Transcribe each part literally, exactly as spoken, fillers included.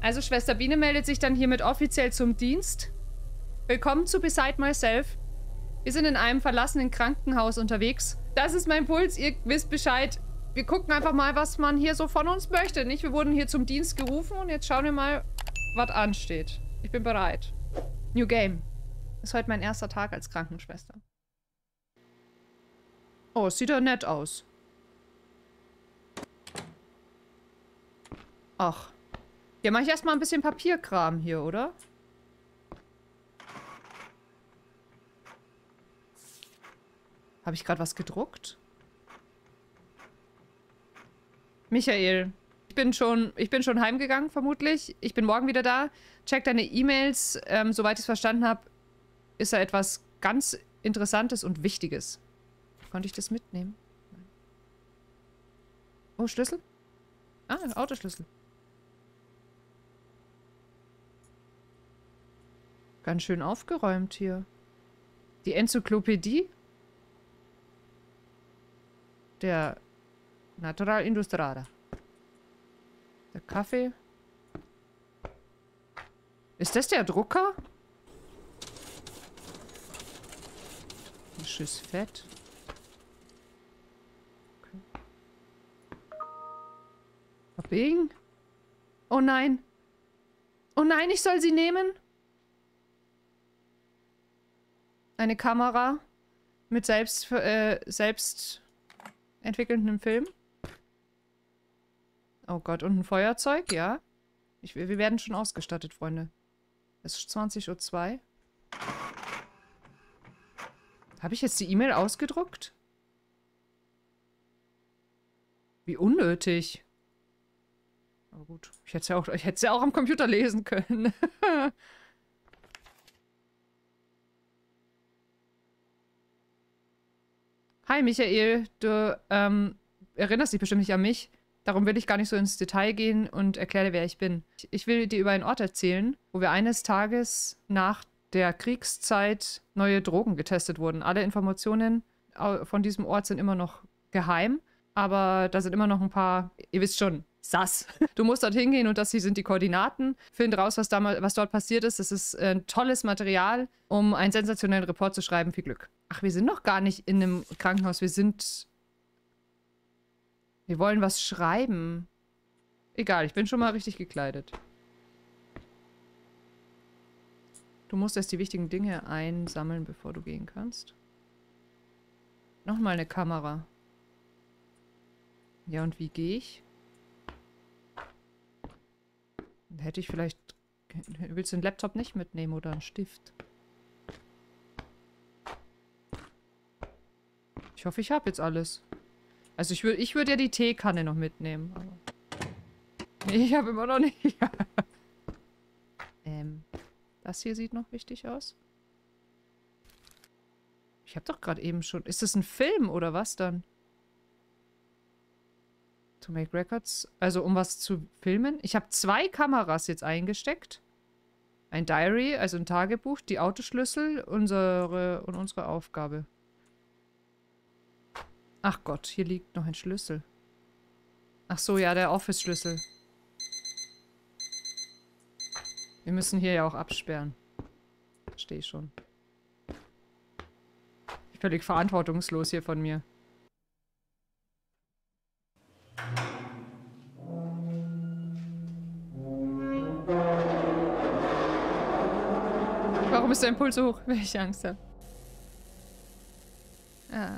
Also Schwester Biene meldet sich dann hiermit offiziell zum Dienst. Willkommen zu Beside Myself. Wir sind in einem verlassenen Krankenhaus unterwegs. Das ist mein Puls, ihr wisst Bescheid. Wir gucken einfach mal, was man hier so von uns möchte, nicht? Wir wurden hier zum Dienst gerufen und jetzt schauen wir mal, was ansteht. Ich bin bereit. New Game. Ist heute mein erster Tag als Krankenschwester. Oh, es sieht ja nett aus. Ach. Ja, mache ich erstmal ein bisschen Papierkram hier, oder? Habe ich gerade was gedruckt? Michael, ich bin schon, ich bin schon heimgegangen, vermutlich. Ich bin morgen wieder da. Check deine E-Mails. Ähm, soweit ich es verstanden habe, ist da etwas ganz Interessantes und Wichtiges. Konnte ich das mitnehmen? Nein. Oh, Schlüssel? Ah, Autoschlüssel. Ganz schön aufgeräumt hier. Die Enzyklopädie der Natural Industrada. Der Kaffee. Ist das der Drucker? Ein Schiss Fett. Okay. Abbiegen? Oh nein. Oh nein, ich soll sie nehmen? Eine Kamera mit selbst, äh, selbst entwickelndem Film. Oh Gott, und ein Feuerzeug, ja. Ich, wir werden schon ausgestattet, Freunde. Es ist zwanzig Uhr zwei. Habe ich jetzt die E-Mail ausgedruckt? Wie unnötig. Aber gut, ich hätte es ja auch, ich hätte es ja auch am Computer lesen können. Hi Michael, du ähm, erinnerst dich bestimmt nicht an mich. Darum will ich gar nicht so ins Detail gehen und erkläre, wer ich bin. Ich will dir über einen Ort erzählen, wo wir eines Tages nach der Kriegszeit neue Drogen getestet wurden. Alle Informationen von diesem Ort sind immer noch geheim, aber da sind immer noch ein paar, ihr wisst schon, Sass. Du musst dort hingehen und das hier sind die Koordinaten. Find raus, was, damals, was dort passiert ist. Es ist ein tolles Material, um einen sensationellen Report zu schreiben. Viel Glück. Ach, wir sind noch gar nicht in einem Krankenhaus. Wir sind... Wir wollen was schreiben. Egal, ich bin schon mal richtig gekleidet. Du musst erst die wichtigen Dinge einsammeln, bevor du gehen kannst. Nochmal eine Kamera. Ja, und wie gehe ich? Hätte ich vielleicht... Willst du den Laptop nicht mitnehmen oder einen Stift? Ich hoffe, ich habe jetzt alles. Also ich würde ich würd ja die Teekanne noch mitnehmen. Aber nee, ich habe immer noch nicht... ähm, das hier sieht noch wichtig aus. Ich habe doch gerade eben schon... Ist das ein Film oder was dann? To make records. Also um was zu filmen. Ich habe zwei Kameras jetzt eingesteckt. Ein Diary, also ein Tagebuch, die Autoschlüssel, unsere und unsere Aufgabe. Ach Gott, hier liegt noch ein Schlüssel. Ach so, ja, der Office-Schlüssel. Wir müssen hier ja auch absperren. Verstehe ich schon. Völlig verantwortungslos hier von mir. Warum ist dein Puls so hoch? Weil ich Angst habe. Ah.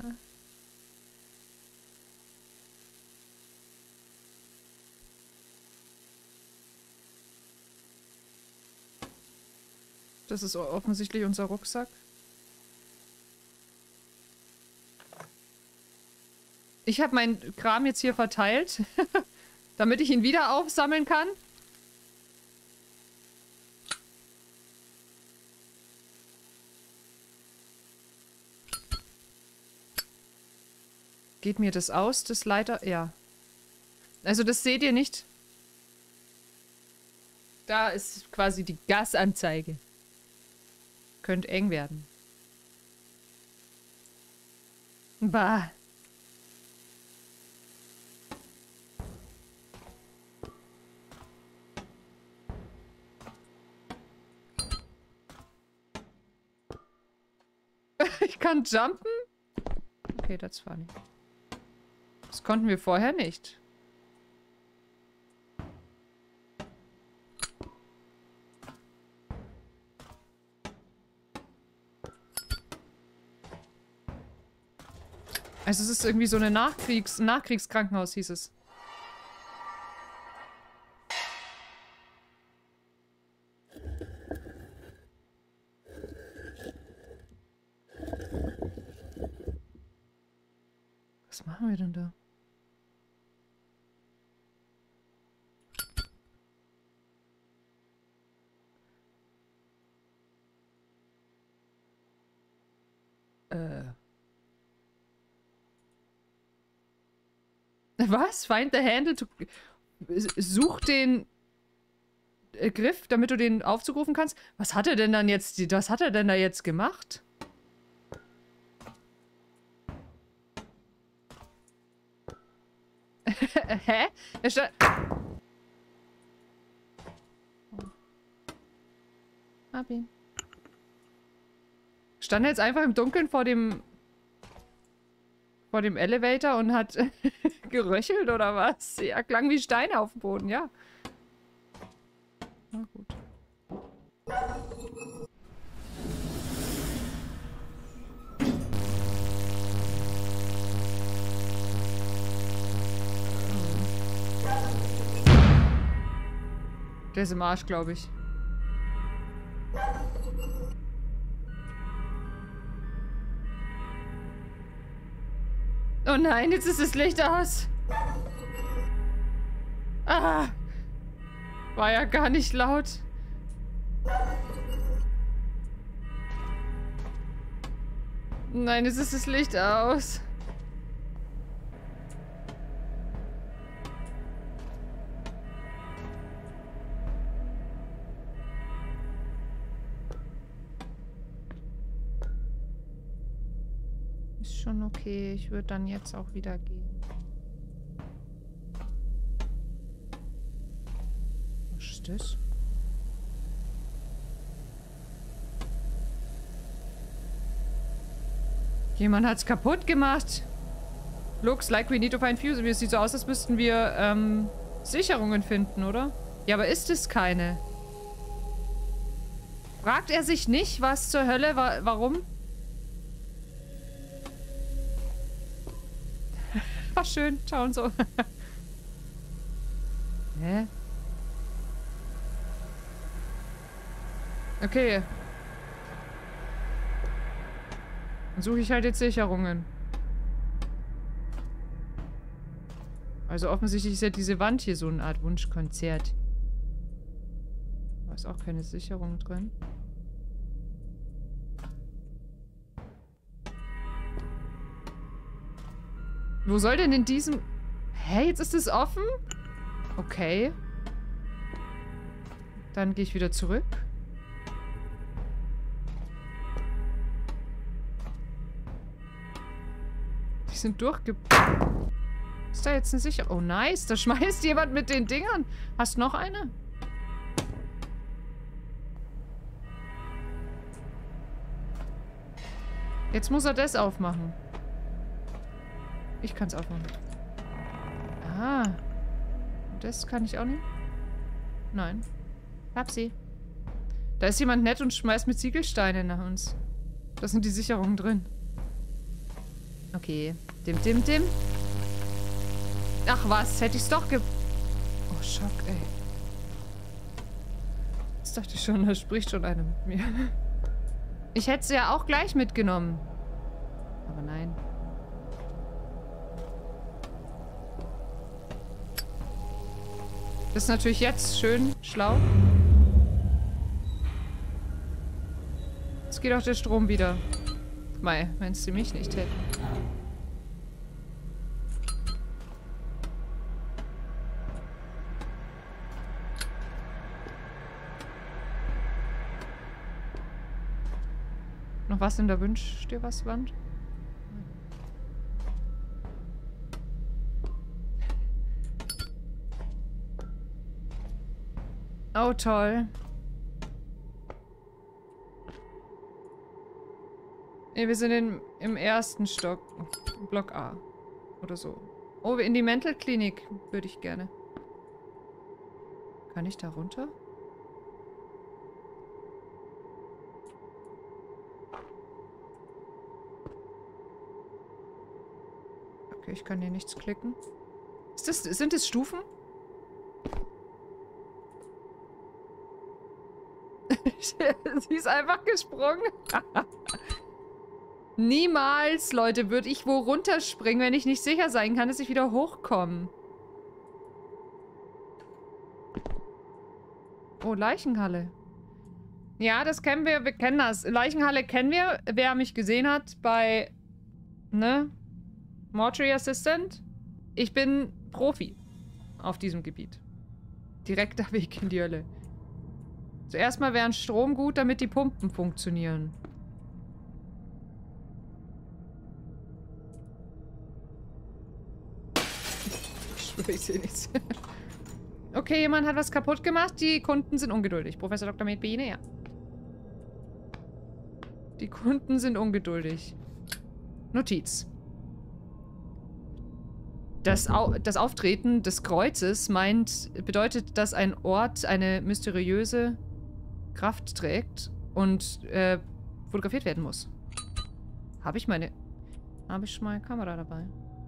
Das ist offensichtlich unser Rucksack. Ich habe meinen Kram jetzt hier verteilt, damit ich ihn wieder aufsammeln kann. Geht mir das aus, das Leiter? Ja. Also das seht ihr nicht. Da ist quasi die Gasanzeige. Könnte eng werden. Bah. kann jumpen? Okay, that's funny. Das konnten wir vorher nicht. Also es ist irgendwie so eine Nachkriegs Nachkriegskrankenhaus, hieß es. Was machen wir denn da? Äh. Was? Find the handle to... Such den äh, Griff, damit du den Aufzug rufen kannst? Was hat er denn dann jetzt... Was hat er denn da jetzt gemacht? Hä? Er stand... Hab ihn. Stand er jetzt einfach im Dunkeln vor dem... vor dem Elevator und hat geröchelt oder was? Ja, klang wie Steine auf dem Boden, ja. Na gut. Der ist im Arsch, glaube ich. Oh nein, jetzt ist das Licht aus. Ah. War ja gar nicht laut. Nein, jetzt ist das Licht aus. Ist schon okay. Ich würde dann jetzt auch wieder gehen. Was ist das? Jemand hat's kaputt gemacht. Looks like we need to find fuses. Es sieht so aus, als müssten wir ähm, Sicherungen finden, oder? Ja, aber ist es keine? Fragt er sich nicht, was zur Hölle, wa warum? War schön, ciao und so. Hä? Okay. Dann suche ich halt jetzt Sicherungen. Also offensichtlich ist ja diese Wand hier so eine Art Wunschkonzert. Da ist auch keine Sicherung drin. Wo soll denn in diesem... Hä, jetzt ist es offen? Okay. Dann gehe ich wieder zurück. Die sind durchge... Ist da jetzt eine Sicherung? Oh, nice. Da schmeißt jemand mit den Dingern. Hast du noch eine? Jetzt muss er das aufmachen. Ich kann es aufmachen. Ah. Das kann ich auch nicht? Nein. Hab sie. Da ist jemand nett und schmeißt mit Ziegelsteinen nach uns. Da sind die Sicherungen drin. Okay. Dim, dim, dim. Ach was, hätte ich es doch ge... Oh, Schock, ey. Jetzt dachte ich schon, da spricht schon einer mit mir. Ich hätte sie ja auch gleich mitgenommen. Aber nein. Das ist natürlich jetzt schön schlau. Jetzt geht auch der Strom wieder. Mei, wenn sie mich nicht hätten. Noch was in der Wünsch dir was, Wand? Oh, toll. Ne, wir sind in, im ersten Stock. Block A. Oder so. Oh, in die Mental Klinik würde ich gerne. Kann ich da runter? Okay, ich kann hier nichts klicken. Ist das, sind das Stufen? Sie ist einfach gesprungen. Niemals, Leute, würde ich wo runterspringen, wenn ich nicht sicher sein kann, dass ich wieder hochkomme. Oh, Leichenhalle. Ja, das kennen wir. Wir kennen das. Leichenhalle kennen wir. Wer mich gesehen hat bei, ne? Mortuary Assistant. Ich bin Profi auf diesem Gebiet. Direkter Weg in die Hölle. Zuerst mal wäre ein Strom gut, damit die Pumpen funktionieren. Ich schwöre, ich sehe nichts. Okay, jemand hat was kaputt gemacht. Die Kunden sind ungeduldig. Professor Doktor Medbene, ja. Die Kunden sind ungeduldig. Notiz. Das, Au das Auftreten des Kreuzes meint, bedeutet, dass ein Ort eine mysteriöse Kraft trägt und äh, fotografiert werden muss. Habe ich meine... Habe ich meine Kamera dabei?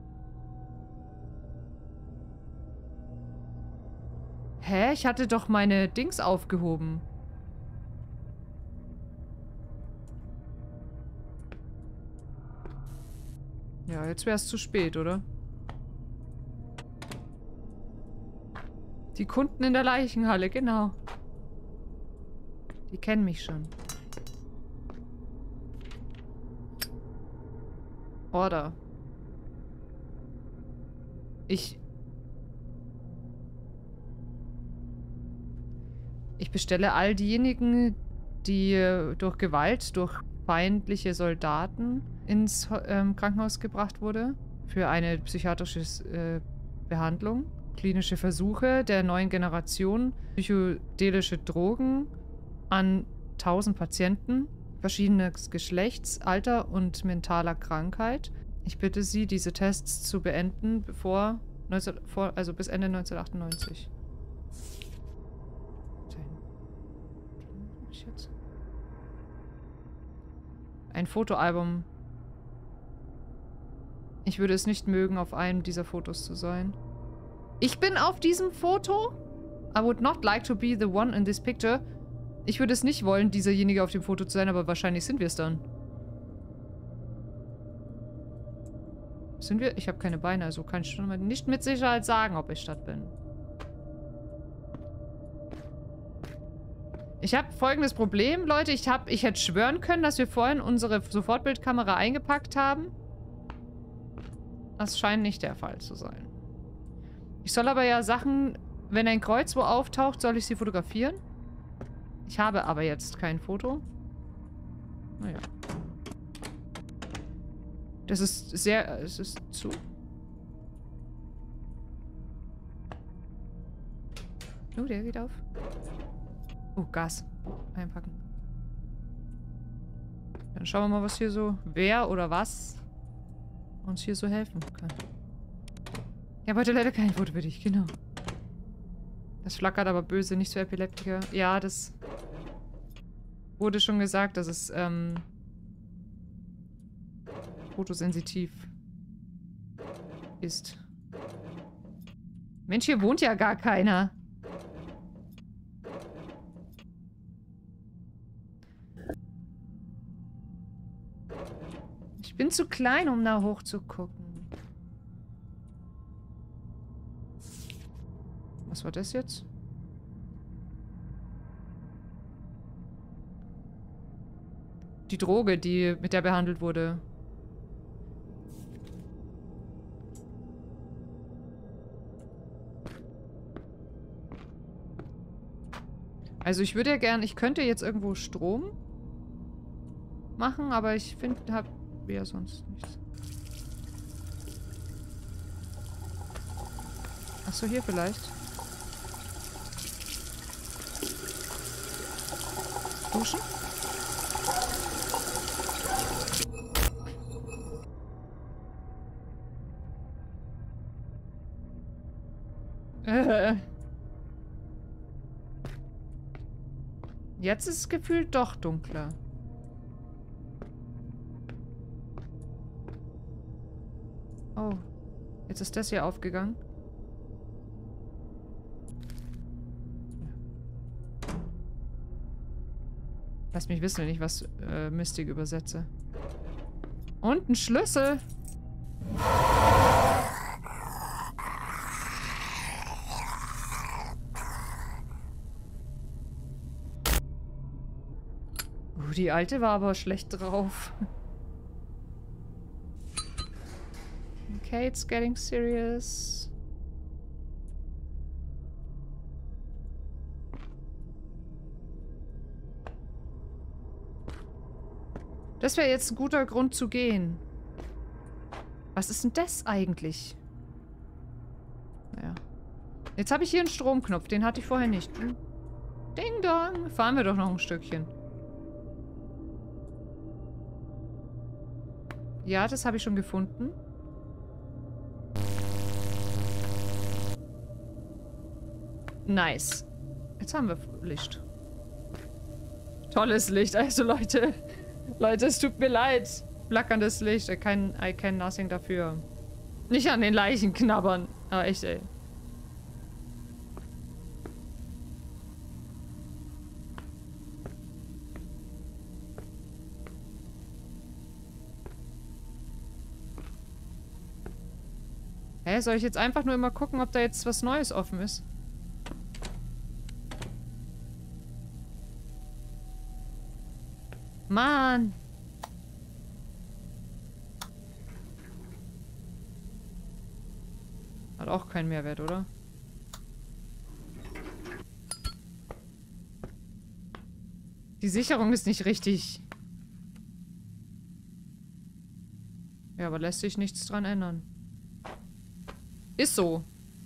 Hä? Ich hatte doch meine Dings aufgehoben. Ja, jetzt wäre es zu spät, oder? Die Kunden in der Leichenhalle, genau. Die kennen mich schon. Order. Ich... Ich bestelle all diejenigen, die durch Gewalt, durch feindliche Soldaten ins ähm, Krankenhaus gebracht wurde, für eine psychiatrische äh, Behandlung, klinische Versuche der neuen Generation, psychedelische Drogen an tausend Patienten, verschiedenes Geschlechts, Alter und mentaler Krankheit. Ich bitte Sie, diese Tests zu beenden, bevor neunzehn, vor, also bis Ende neunzehnhundertachtundneunzig. Ein Fotoalbum. Ich würde es nicht mögen, auf einem dieser Fotos zu sein. Ich bin auf diesem Foto? I would not like to be the one in this picture. Ich würde es nicht wollen, dieserjenige auf dem Foto zu sein, aber wahrscheinlich sind wir es dann. Sind wir? Ich habe keine Beine, also kann ich schon mal nicht mit Sicherheit sagen, ob ich Stadt bin. Ich habe folgendes Problem, Leute. Ich, hab, ich hätte schwören können, dass wir vorhin unsere Sofortbildkamera eingepackt haben. Das scheint nicht der Fall zu sein. Ich soll aber ja Sachen... Wenn ein Kreuz wo auftaucht, soll ich sie fotografieren? Ich habe aber jetzt kein Foto. Naja. Das ist sehr... Es ist zu... Oh, der geht auf. Oh, Gas. Einpacken. Dann schauen wir mal, was hier so... Wer oder was uns hier so helfen kann. Ich habe heute leider kein Foto für dich, genau. Das flackert aber böse, nicht so Epileptiker. Ja, das wurde schon gesagt, dass es ähm, fotosensitiv ist. Mensch, hier wohnt ja gar keiner. Ich bin zu klein, um da hoch zu gucken. Was war das jetzt? Die Droge, die mit der behandelt wurde. Also ich würde ja gern, ich könnte jetzt irgendwo Strom machen, aber ich finde, hab ja sonst nichts. Achso, hier vielleicht. Duschen? Äh. Jetzt ist es gefühlt doch dunkler. Oh. Jetzt ist das hier aufgegangen. Lass mich wissen, wenn ich was äh, Mystik übersetze. Und ein Schlüssel. Uh, die Alte war aber schlecht drauf. Okay, it's getting serious. Das wäre jetzt ein guter Grund zu gehen. Was ist denn das eigentlich? Naja. Jetzt habe ich hier einen Stromknopf. Den hatte ich vorher nicht. Ding dong. Fahren wir doch noch ein Stückchen. Ja, das habe ich schon gefunden. Nice. Jetzt haben wir Licht. Tolles Licht. Also Leute... Leute, es tut mir leid. Flackerndes Licht. I can, I can nothing dafür. Nicht an den Leichen knabbern. Aber echt, ey. Hä, soll ich jetzt einfach nur immer gucken, ob da jetzt was Neues offen ist? Mann! Hat auch keinen Mehrwert, oder? Die Sicherung ist nicht richtig. Ja, aber lässt sich nichts dran ändern. Ist so.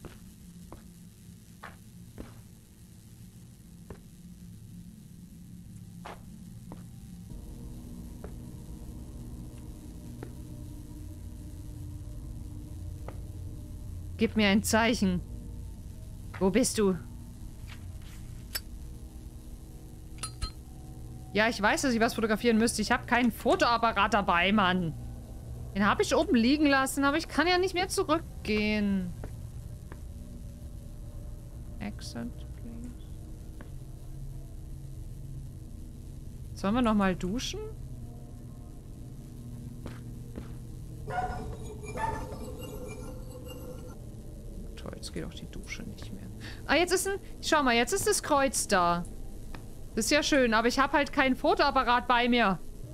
Gib mir ein Zeichen. Wo bist du? Ja, ich weiß, dass ich was fotografieren müsste. Ich habe keinen Fotoapparat dabei, Mann. Den habe ich oben liegen lassen, aber ich kann ja nicht mehr zurückgehen. Exit, please. Sollen wir noch mal duschen? Toll, jetzt geht auch die Dusche nicht mehr. Ah, jetzt ist ein... Schau mal, jetzt ist das Kreuz da. Das ist ja schön, aber ich habe halt keinen Fotoapparat bei mir.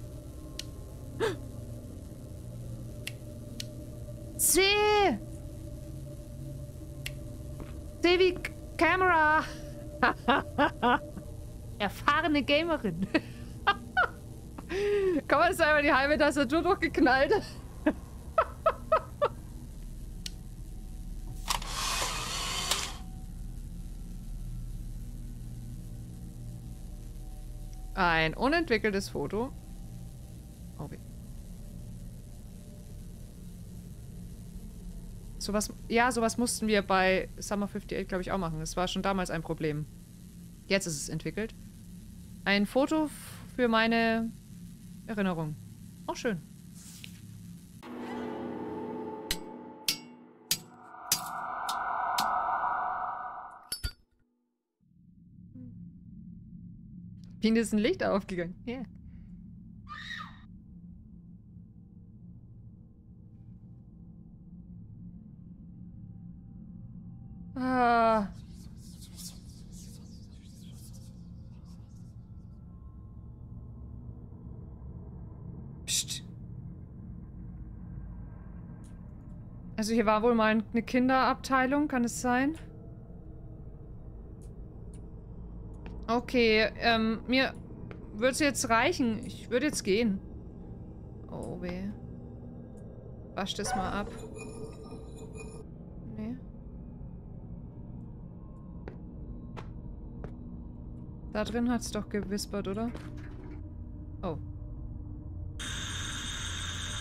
C! C wie Kamera! Erfahrene Gamerin. Kann man das einmal die halbe Tastatur durchgeknallt? Ein unentwickeltes Foto. Oh, weh. Sowas, ja, sowas mussten wir bei Summer achtundfünfzig, glaube ich, auch machen. Das war schon damals ein Problem. Jetzt ist es entwickelt. Ein Foto für meine Erinnerung. Auch schön. Wie ist ein Licht aufgegangen? Ja. Yeah. Ah. Psst. Also hier war wohl mal eine Kinderabteilung, kann es sein? Okay, ähm, mir würde es jetzt reichen. Ich würde jetzt gehen. Oh weh. Wasch das mal ab. Nee. Da drin hat es doch gewispert, oder? Oh.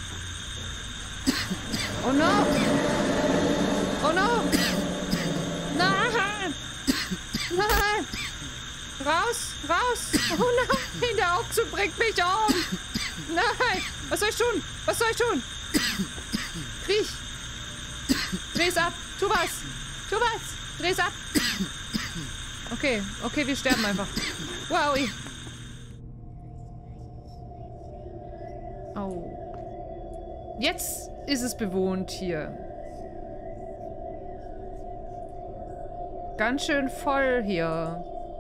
Oh no! Oh no! Nein! Nein! Raus! Raus! Oh nein! Der Aufzug bringt mich um! Nein! Was soll ich tun? Was soll ich tun? Kriech! Dreh's ab! Tu was! Tu was! Dreh's ab! Okay, okay, wir sterben einfach. Wow! Oh. Jetzt ist es bewohnt hier. Ganz schön voll hier.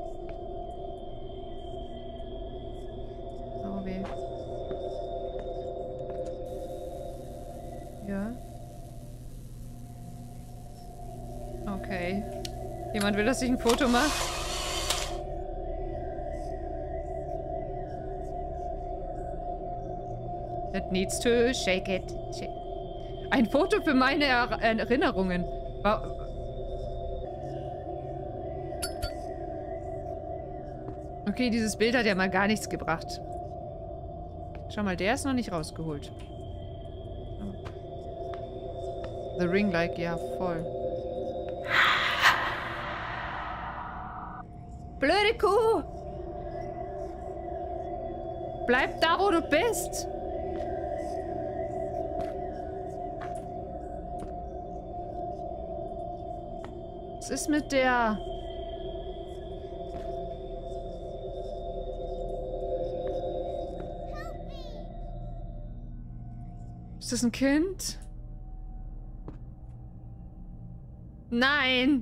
Oh weh. Ja. Okay. Jemand will, dass ich ein Foto mache? That needs to shake it. Shake. Ein Foto für meine er Erinnerungen. Wow. Okay, dieses Bild hat ja mal gar nichts gebracht. Schau mal, der ist noch nicht rausgeholt. Oh. The Ring Like, ja, voll. Blöde Kuh! Bleib da, wo du bist! Was ist mit der? Ist das ein Kind? Nein!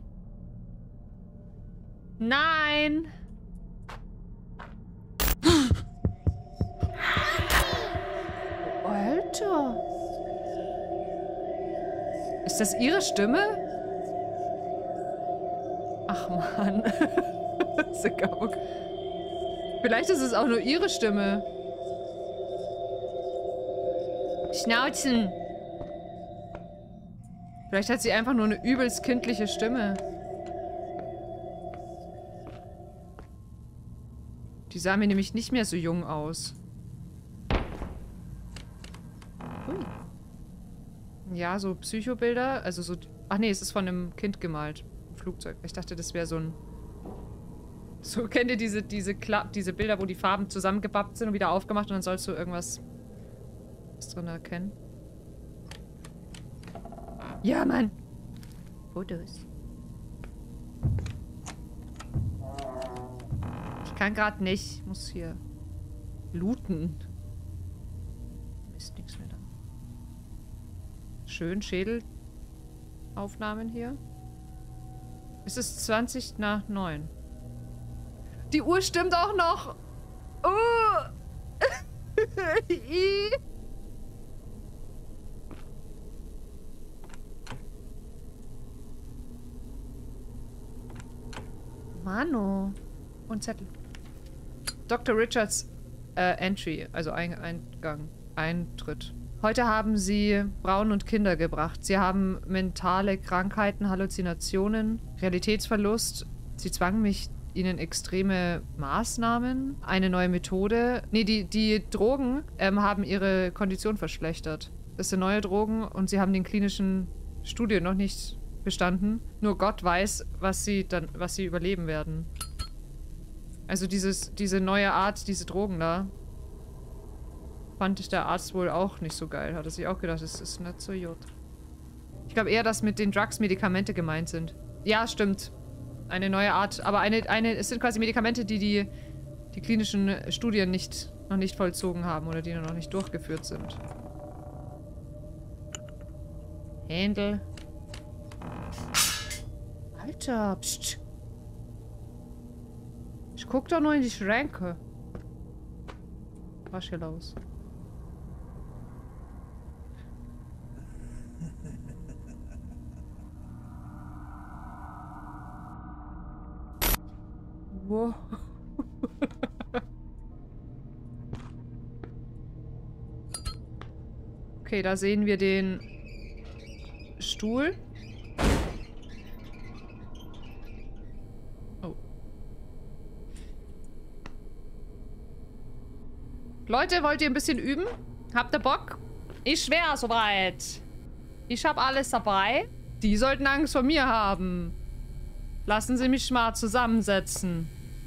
Nein! Alter! Ist das ihre Stimme? Ach Mann. Vielleicht ist es auch nur ihre Stimme. Schnauzen! Vielleicht hat sie einfach nur eine übelst kindliche Stimme. Die sah mir nämlich nicht mehr so jung aus. Ui. Ja, so Psychobilder. Also so... Ach nee, es ist von einem Kind gemalt. Ein Flugzeug. Ich dachte, das wäre so ein... So, kennt ihr diese, diese, Kla diese Bilder, wo die Farben zusammengebappt sind und wieder aufgemacht und dann sollst du irgendwas drin erkennen? Ja, Mann! Fotos. Ich kann gerade nicht. Ich muss hier looten. Ist nichts mehr da. Schön Schädelaufnahmen hier. Es ist zwanzig nach neun. Die Uhr stimmt auch noch. Oh. Mano. Und Zettel. Doktor Richards äh, Entry, also ein Eingang, Eintritt. Heute haben sie Frauen und Kinder gebracht. Sie haben mentale Krankheiten, Halluzinationen, Realitätsverlust. Sie zwangen mich, ihnen extreme Maßnahmen, eine neue Methode. Nee, die, die Drogen ähm, haben ihre Kondition verschlechtert. Das sind neue Drogen und sie haben den klinischen Studien noch nicht bestanden. Nur Gott weiß, was sie dann, was sie überleben werden. Also dieses, diese neue Art, diese Drogen da, fand ich der Arzt wohl auch nicht so geil. Hat er sich auch gedacht, das ist nicht so gut. Ich glaube eher, dass mit den Drugs Medikamente gemeint sind. Ja, stimmt. Eine neue Art, aber eine, eine, es sind quasi Medikamente, die die, die klinischen Studien nicht, noch nicht vollzogen haben oder die noch nicht durchgeführt sind. Händel. Alter, pst. Ich guck doch nur in die Schränke. Was hier los? Wow. Okay, da sehen wir den Stuhl. Oh. Leute, wollt ihr ein bisschen üben? Habt ihr Bock? Ich schwör soweit. Ich hab alles dabei. Die sollten Angst vor mir haben. Lassen Sie mich mal zusammensetzen.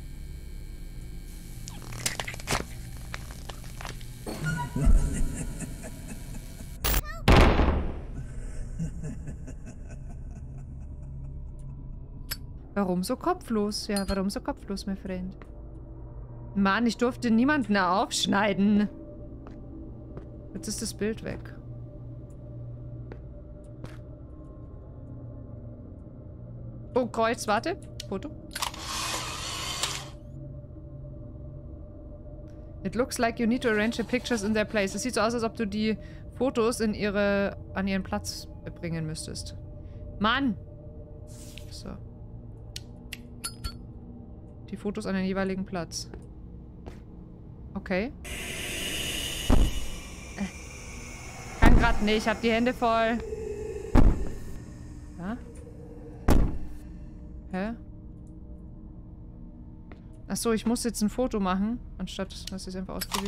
Warum so kopflos? Ja, warum so kopflos, mein Freund? Mann, ich durfte niemanden aufschneiden. Jetzt ist das Bild weg. Oh, Kreuz, warte. Foto. It looks like you need to arrange the pictures in their place. Es sieht so aus, als ob du die Fotos in ihre, an ihren Platz bringen müsstest. Mann! So. Die Fotos an den jeweiligen Platz. Okay. Äh. Kann grad nicht, hab die Hände voll. Ja? Hä? Achso, ich muss jetzt ein Foto machen, anstatt dass ich es einfach ausprobiere.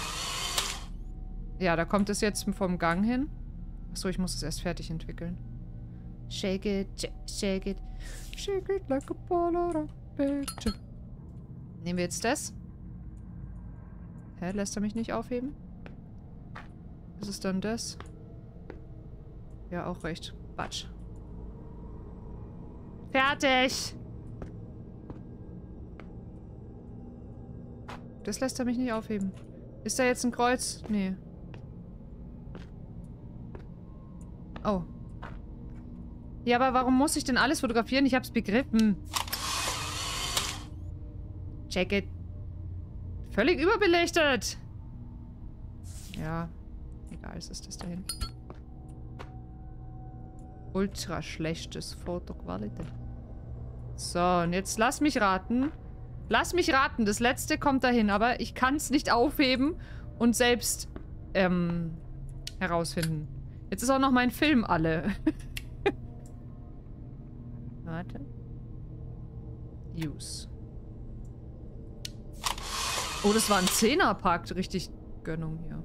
Ja, da kommt es jetzt vom Gang hin. Achso, ich muss es erst fertig entwickeln. Shake it, shake it, shake it like a Polaroid picture. Nehmen wir jetzt das? Hä, lässt er mich nicht aufheben? Ist es dann das? Ja, auch recht. Batsch. Fertig! Das lässt er mich nicht aufheben. Ist da jetzt ein Kreuz? Nee. Oh. Ja, aber warum muss ich denn alles fotografieren? Ich hab's begriffen. Check it. Völlig überbelichtet. Ja. Egal, es ist das dahin. Ultra schlechtes Fotoqualität. So, und jetzt lass mich raten. Lass mich raten, das letzte kommt dahin, aber ich kann es nicht aufheben und selbst ähm, herausfinden. Jetzt ist auch noch mein Film alle. Warte. Use. Oh, das war ein Zehnerpack. Richtig Gönnung hier.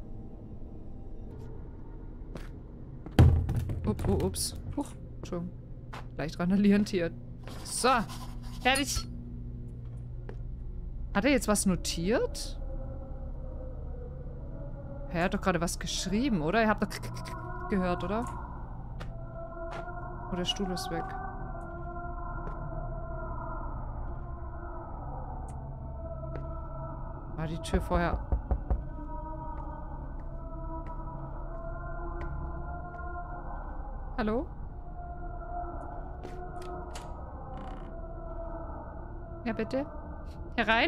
Up, oh, ups. Huch, Entschuldigung. Leicht randalierend hier. So, fertig. Hat er jetzt was notiert? Er hat doch gerade was geschrieben, oder? Ihr habt doch gehört, oder? Oh, der Stuhl ist weg. War die Tür vorher... Hallo? Ja, bitte? Herein?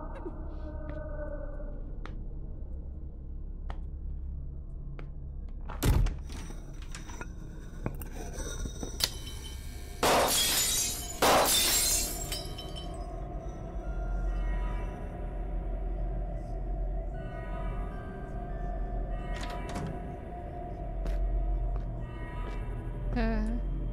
Äh...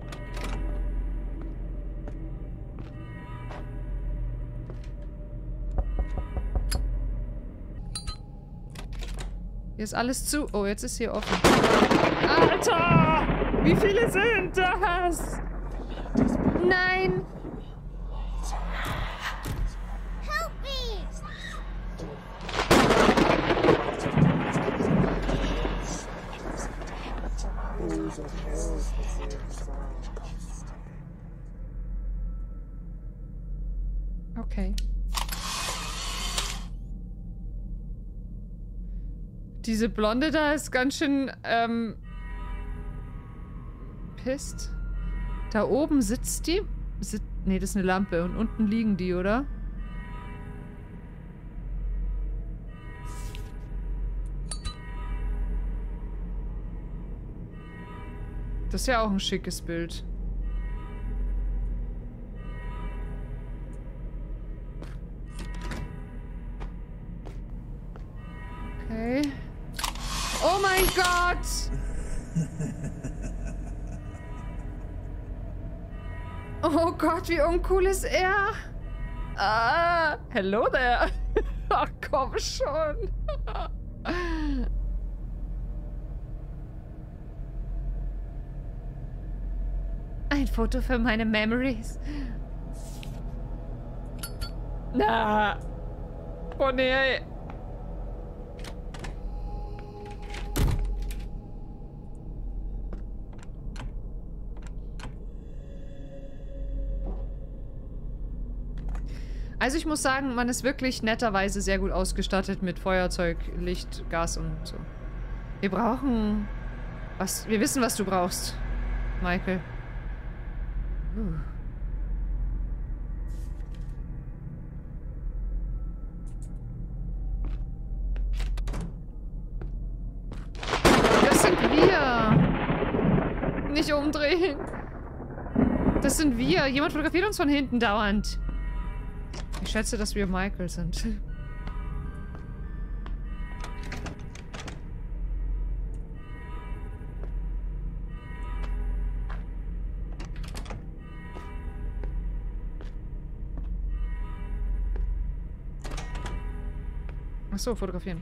Hier ist alles zu. Oh, jetzt ist hier offen. Alter! Wie viele sind das? Nein! Help me! Okay. Diese Blonde da ist ganz schön, ähm... pisst. Da oben sitzt die? Sit nee, das ist eine Lampe. Und unten liegen die, oder? Das ist ja auch ein schickes Bild. Okay. Oh mein Gott! Oh Gott, wie uncool ist er? Ah, hello there. Ach komm schon. Ein Foto für meine Memories. Na. Oh nee. Also ich muss sagen, man ist wirklich netterweise sehr gut ausgestattet mit Feuerzeug, Licht, Gas und so. Wir brauchen... was? Wir wissen, was du brauchst, Michael. Uh. Das sind wir. Nicht umdrehen. Das sind wir. Jemand fotografiert uns von hinten dauernd. Ich schätze, dass wir Michael sind. Ach so, fotografieren.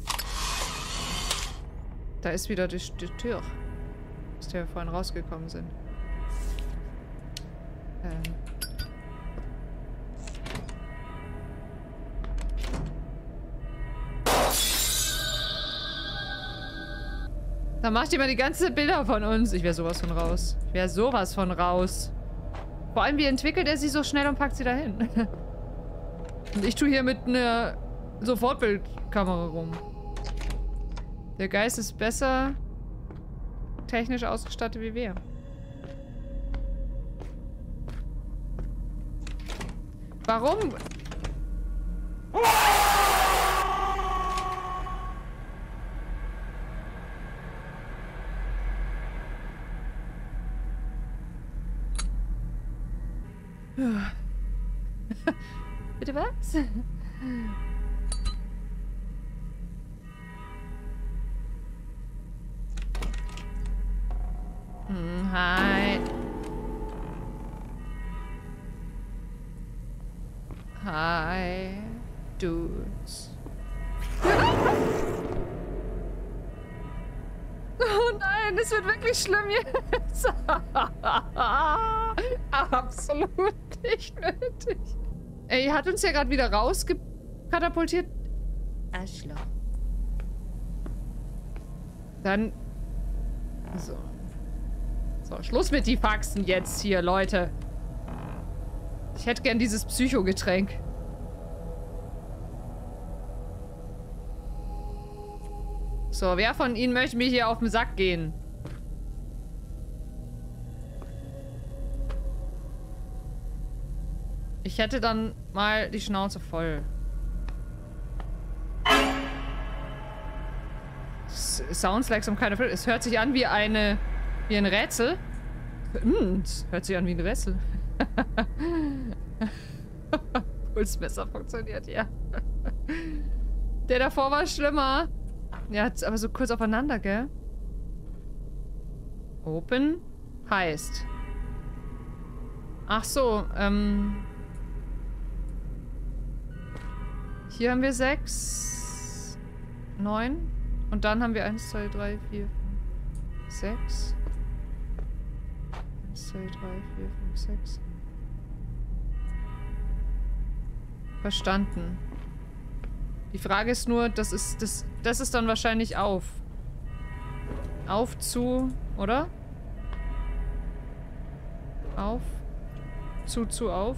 Da ist wieder die, die Tür, aus der wir vorhin rausgekommen sind. Ähm. Da macht jemand die ganzen Bilder von uns. Ich wäre sowas von raus. Ich wäre sowas von raus. Vor allem, wie entwickelt er sie so schnell und packt sie dahin? Und ich tue hier mit einer Sofortbildkamera rum. Der Geist ist besser technisch ausgestattet wie wir. Warum? Bitte was? Hm, hi. Hi, Dudes. Oh nein, es wird wirklich schlimm jetzt. Absolut nicht nötig. Ey, hat uns ja gerade wieder rausgekatapultiert. Arschloch. Dann... So. So, Schluss mit die Faxen jetzt hier, Leute. Ich hätte gern dieses Psychogetränk. So, wer von Ihnen möchte mir hier auf den Sack gehen? Ich hätte dann mal die Schnauze voll. S sounds like some kind of... Es hört sich an wie eine... Wie ein Rätsel. Hm, es hört sich an wie ein Rätsel. Pulsmesser funktioniert, ja. Der davor war schlimmer. Ja, aber so kurz aufeinander, gell? Open heißt. Ach so, ähm... hier haben wir sechs, neun und dann haben wir eins, zwei, drei, vier, fünf, sechs. eins, zwei, drei, vier, fünf, sechs. Verstanden. Die Frage ist nur, das ist, das, das ist dann wahrscheinlich auf. Auf zu, oder? Auf. Zu, zu, auf.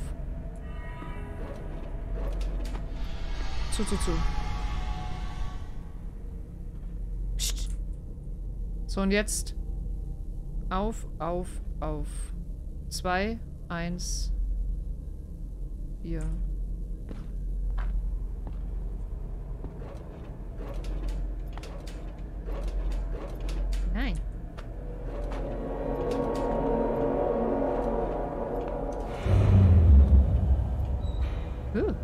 Zu, zu, zu. Psst. So, und jetzt auf, auf, auf. Zwei, eins, vier. Nein. Uh.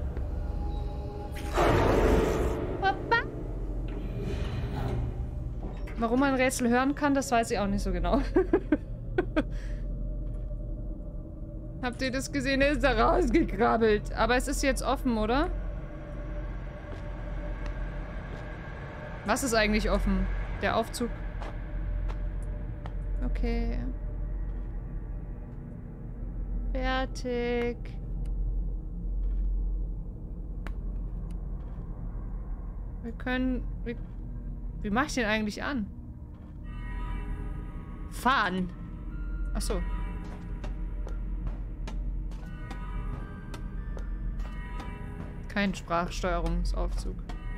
Warum man Rätsel hören kann, das weiß ich auch nicht so genau. Habt ihr das gesehen? Er ist da rausgekrabbelt. Aber es ist jetzt offen, oder? Was ist eigentlich offen? Der Aufzug. Okay. Fertig. Wir können... Wie, wie mach ich den eigentlich an? Fahren. Ach so. Kein Sprachsteuerungsaufzug.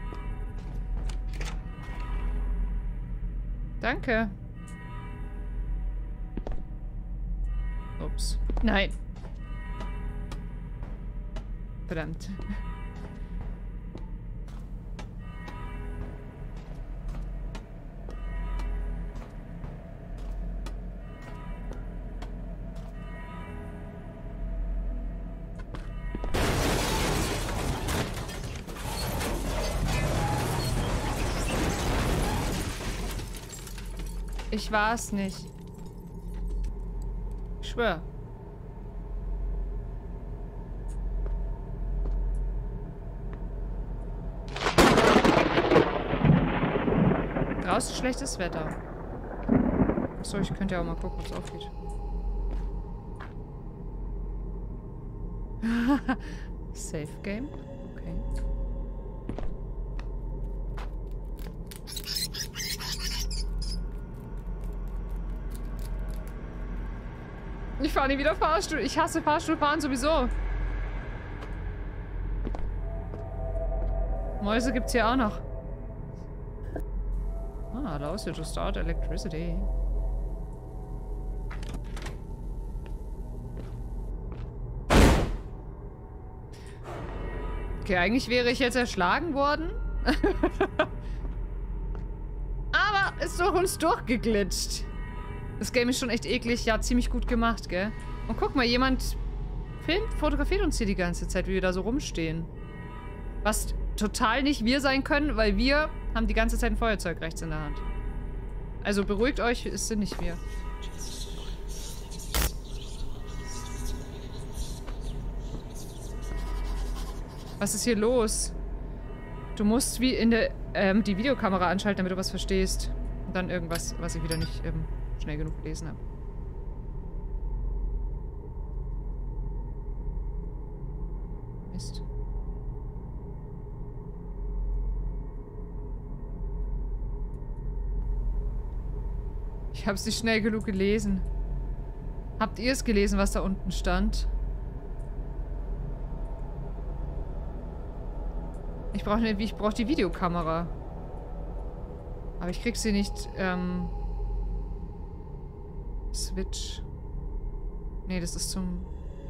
Danke. Ups. Nein. Verdammt. Ich war's nicht. Ich schwör. Draußen schlechtes Wetter. Achso, ich könnte ja auch mal gucken, ob es aufgeht. Safe Game. Okay. Ich fahre nie wieder Fahrstuhl. Ich hasse Fahrstuhlfahren sowieso. Mäuse gibt's hier auch noch. Ah, allows you to start electricity. Okay, eigentlich wäre ich jetzt erschlagen worden. Aber ist durch uns durchgeglitscht. Das Game ist schon echt eklig. Ja, ziemlich gut gemacht, gell? Und guck mal, jemand filmt, fotografiert uns hier die ganze Zeit, wie wir da so rumstehen. Was total nicht wir sein können, weil wir haben die ganze Zeit ein Feuerzeug rechts in der Hand. Also beruhigt euch, es sind nicht wir. Was ist hier los? Du musst wie in der ähm, die Videokamera anschalten, damit du was verstehst. Und dann irgendwas, was ich wieder nicht ähm, schnell genug gelesen habe. Mist. Ich habe es nicht schnell genug gelesen. Habt ihr es gelesen, was da unten stand? Ich brauche ne, ich brauche die Videokamera. Aber ich krieg sie nicht, ähm... Switch. Nee, das ist zum...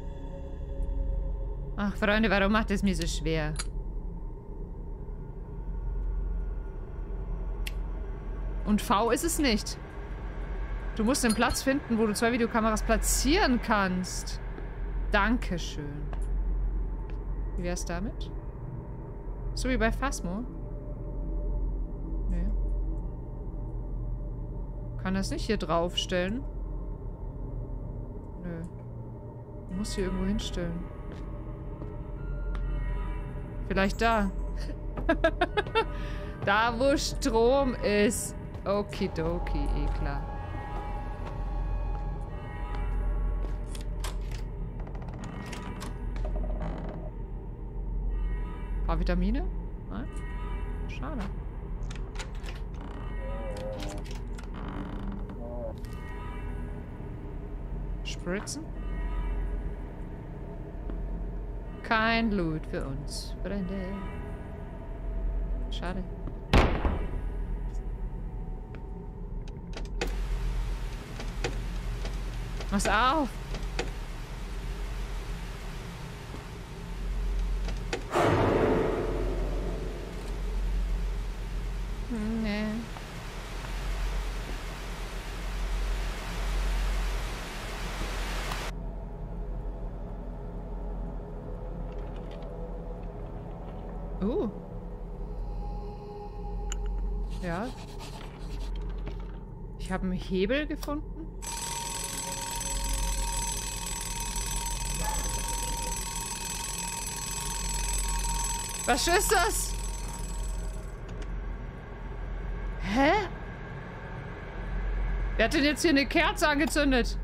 Ach, Freunde, warum macht es mir so schwer? Und V ist es nicht. Du musst einen Platz finden, wo du zwei Videokameras platzieren kannst. Dankeschön. Wie wär's damit? So wie bei Phasmo? Nee. Kann das nicht hier draufstellen? Nö. Ich muss hier irgendwo hinstellen. Vielleicht da. Da, wo Strom ist. Okidoki, eh klar. Paar Vitamine? Nein? Schade. Spritzen? Kein Loot für uns, Freunde. Schade. Mach's auf! Hm, nee. Uh. Ja. Ich habe einen Hebel gefunden. Was ist das? Hä? Wer hat denn jetzt hier eine Kerze angezündet?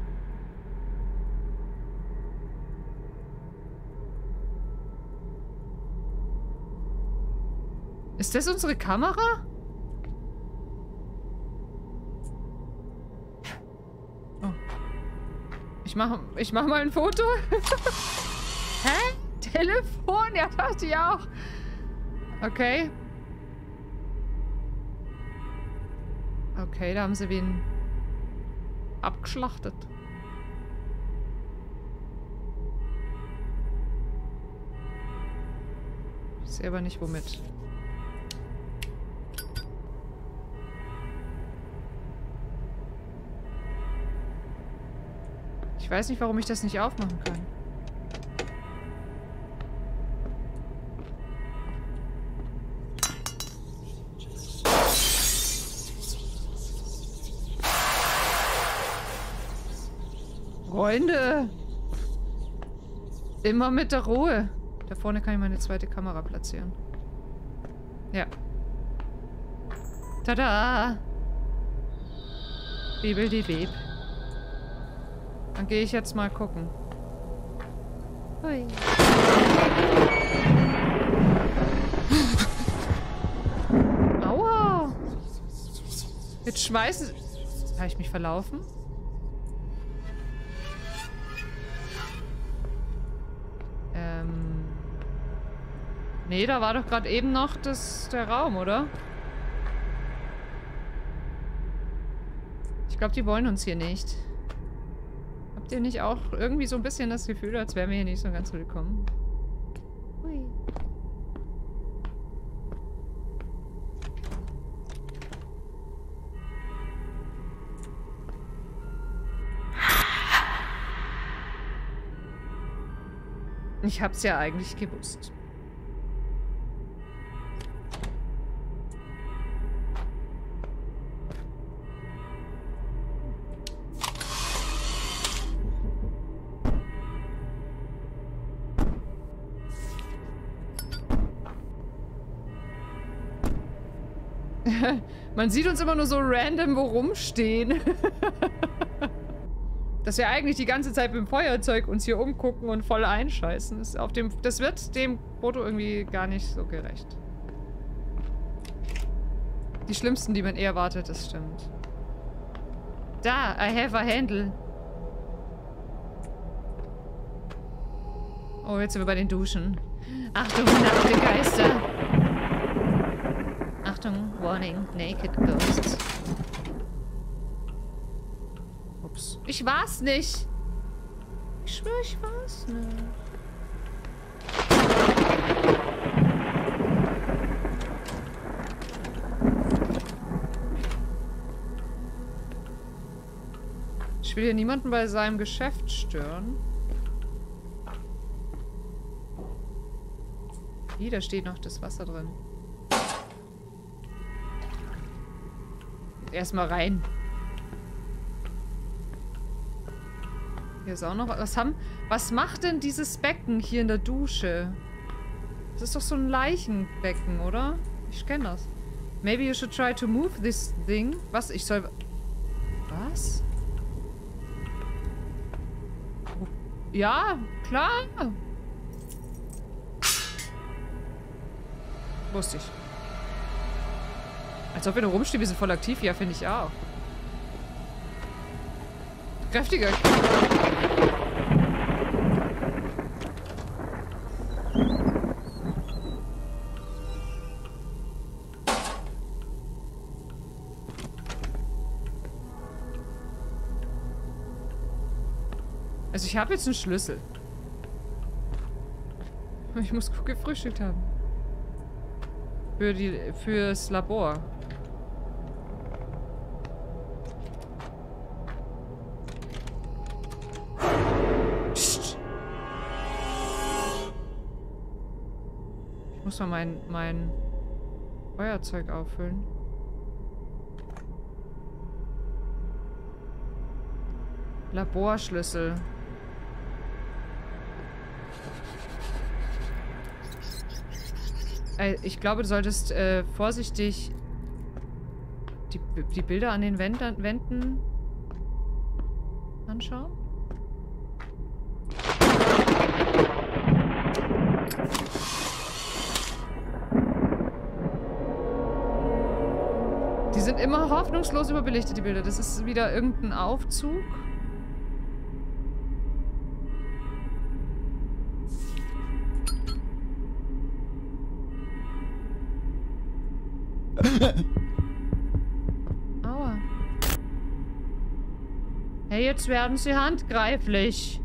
Ist das unsere Kamera? Oh. Ich mache ich mach mal ein Foto. Hä? Telefon? Ja, dachte ich auch. Okay. Okay, da haben sie wen abgeschlachtet. Ich sehe aber nicht, womit. Ich weiß nicht, warum ich das nicht aufmachen kann. Freunde! Immer mit der Ruhe. Da vorne kann ich meine zweite Kamera platzieren. Ja. Tada! Bibel die Beb. Dann gehe ich jetzt mal gucken. Hui. Aua! Jetzt schmeißen... Habe ich mich verlaufen? Ähm... Nee, da war doch gerade eben noch das, der Raum, oder? Ich glaube, die wollen uns hier nicht. Habt ihr nicht auch irgendwie so ein bisschen das Gefühl, als wären wir hier nicht so ganz willkommen? Hui. Ich hab's ja eigentlich gewusst. Man sieht uns immer nur so random wo rumstehen. Dass wir eigentlich die ganze Zeit mit dem Feuerzeug uns hier umgucken und voll einscheißen. Das, auf dem, das wird dem Foto irgendwie gar nicht so gerecht. Die schlimmsten, die man eher erwartet, das stimmt. Da, I have a handle. Oh, jetzt sind wir bei den Duschen. Achtung, nackte Geister. Achtung, warning, naked ghosts. Ups. Ich war's nicht. Ich schwöre, ich war's nicht. Ich will hier niemanden bei seinem Geschäft stören. Wie, da steht noch das Wasser drin. Erstmal rein. Hier ist auch noch was. Haben, was macht denn dieses Becken hier in der Dusche? Das ist doch so ein Leichenbecken, oder? Ich kenne das. Maybe you should try to move this thing. Was? Ich soll... Was? Ja, klar. Wusste ich. Als ob wir da rumstehen, wir sind voll aktiv. Ja, finde ich auch. Kräftiger. Also ich habe jetzt einen Schlüssel. Ich muss gut gefrühstückt haben. Für die, fürs Labor. Psst. Ich muss mal mein, mein Feuerzeug auffüllen. Laborschlüssel. Ich glaube, du solltest äh, vorsichtig die, die Bilder an den Wänden, Wänden anschauen. immer hoffnungslos überbelichtet, die Bilder. Das ist wieder irgendein Aufzug. Aua. Hey, jetzt werden sie handgreiflich.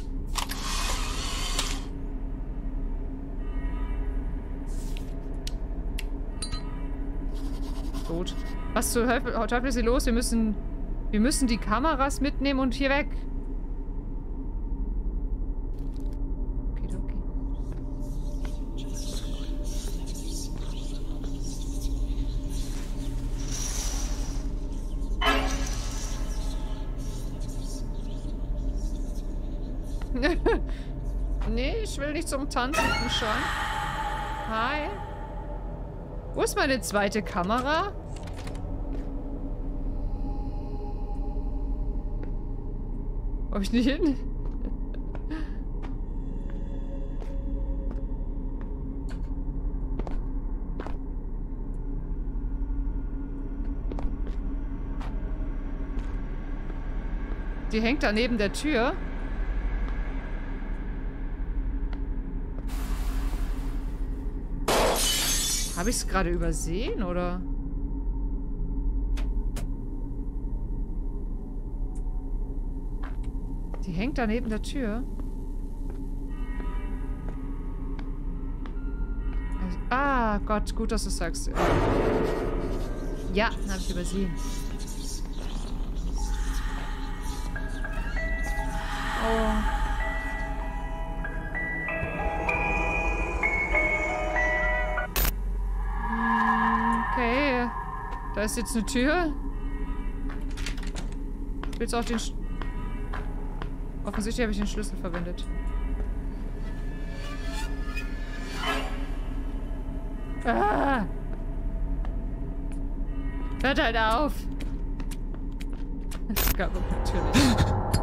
Gut. Was zur Teufel, oh, Teufel ist hier los? Wir müssen, wir müssen die Kameras mitnehmen und hier weg. Okay, okay. Nee, ich will nicht zum Tanzen schauen. Hi. Wo ist meine zweite Kamera? Wo hab ich nicht hin? Die hängt da neben der Tür. Habe ich es gerade übersehen, oder? Die hängt da neben der Tür. Also, ah, Gott, gut, dass du sagst. Ja, habe ich übersehen. Oh. Okay. Da ist jetzt eine Tür. Willst du auch den... Sch Offensichtlich habe ich den Schlüssel verwendet. Ah! Hört halt auf! Das gab natürlich.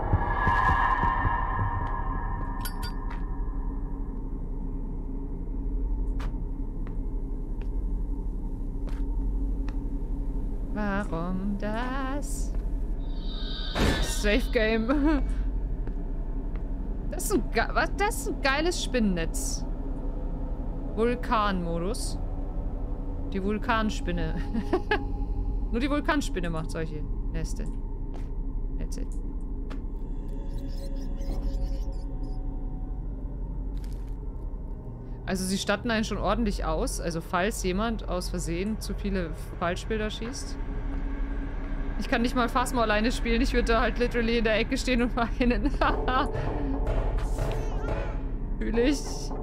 Warum das? Safe Game. Das ist ein, was? Das ist ein geiles Spinnennetz. Vulkanmodus. Die Vulkanspinne. Nur die Vulkanspinne macht solche Neste. Netze. Also sie statten einen schon ordentlich aus. Also falls jemand aus Versehen zu viele Falschbilder schießt. Ich kann nicht mal Phasmo alleine spielen. Ich würde da halt literally in der Ecke stehen und weinen. Fühl ich.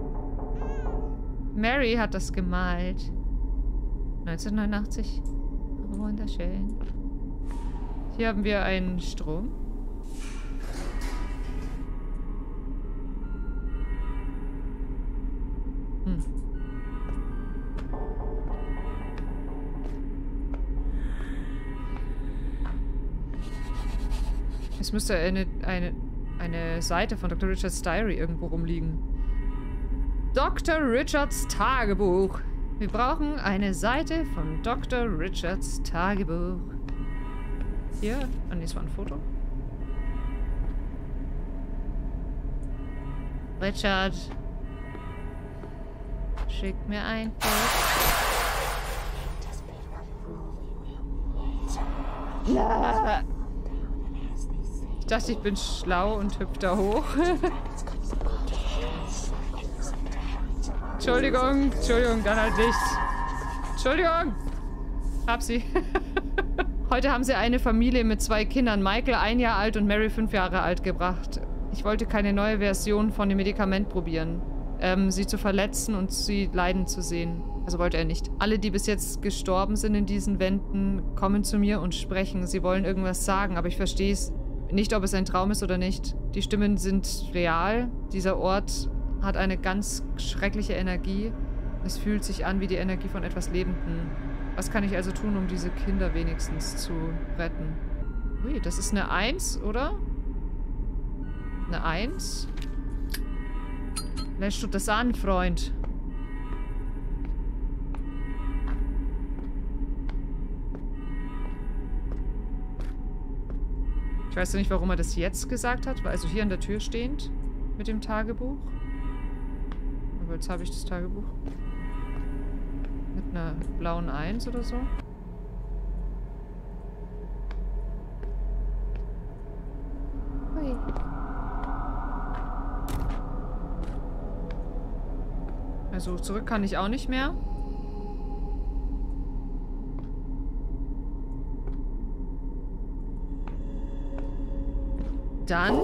Mary hat das gemalt. neunzehnhundertneunundachtzig. Oh, wunderschön. Hier haben wir einen Strom. Hm. Es müsste eine, eine, eine Seite von Doktor Richards Diary irgendwo rumliegen. Doktor Richards Tagebuch. Wir brauchen eine Seite von Doktor Richards Tagebuch. Hier. Ah, nee, das war ein Foto. Richard. Schick mir ein Foto. Ja. Ich dachte, ich bin schlau und hüpf da hoch. Entschuldigung, Entschuldigung, dann halt nicht. Entschuldigung. Hab sie. Heute haben sie eine Familie mit zwei Kindern, Michael ein Jahr alt und Mary fünf Jahre alt, gebracht. Ich wollte keine neue Version von dem Medikament probieren. Ähm, sie zu verletzen und sie leiden zu sehen. Also wollte er nicht. Alle, die bis jetzt gestorben sind in diesen Wänden, kommen zu mir und sprechen. Sie wollen irgendwas sagen, aber ich verstehe es nicht, ob es ein Traum ist oder nicht. Die Stimmen sind real. Dieser Ort hat eine ganz schreckliche Energie. Es fühlt sich an wie die Energie von etwas Lebendem. Was kann ich also tun, um diese Kinder wenigstens zu retten? Ui, das ist eine Eins, oder? Eine Eins? Lässt du das an, Freund? Ich weiß ja nicht, warum er das jetzt gesagt hat. Also hier an der Tür stehend. Mit dem Tagebuch. Aber jetzt habe ich das Tagebuch. Mit einer blauen Eins oder so. Hui. Also zurück kann ich auch nicht mehr. Dann...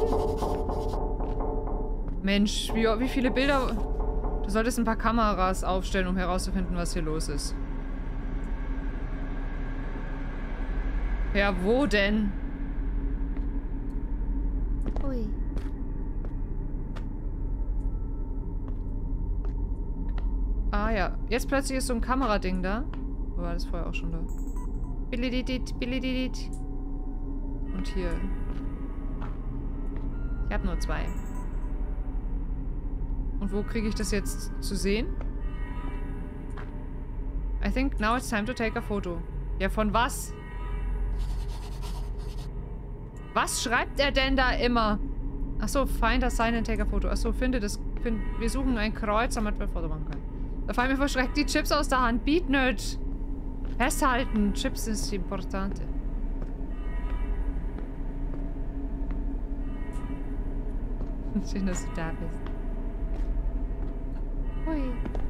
Mensch, wie, wie viele Bilder... Du solltest ein paar Kameras aufstellen, um herauszufinden, was hier los ist. Ja, wo denn? Ui. Ah ja, jetzt plötzlich ist so ein Kamerading da. Wo war das vorher auch schon da? Billididit, billididit. Und hier... Ich habe nur zwei. Und wo kriege ich das jetzt zu sehen? I think now it's time to take a photo. Ja, von was? Was schreibt er denn da immer? Achso, find a sign and take a photo. Achso, finde das... Find, wir suchen ein Kreuz, damit wir ein Foto machen können. Auf einmal verschreckt die Chips aus der Hand. Beat nicht. Festhalten. Chips ist die Importante. Schön, dass du da bist. Hui.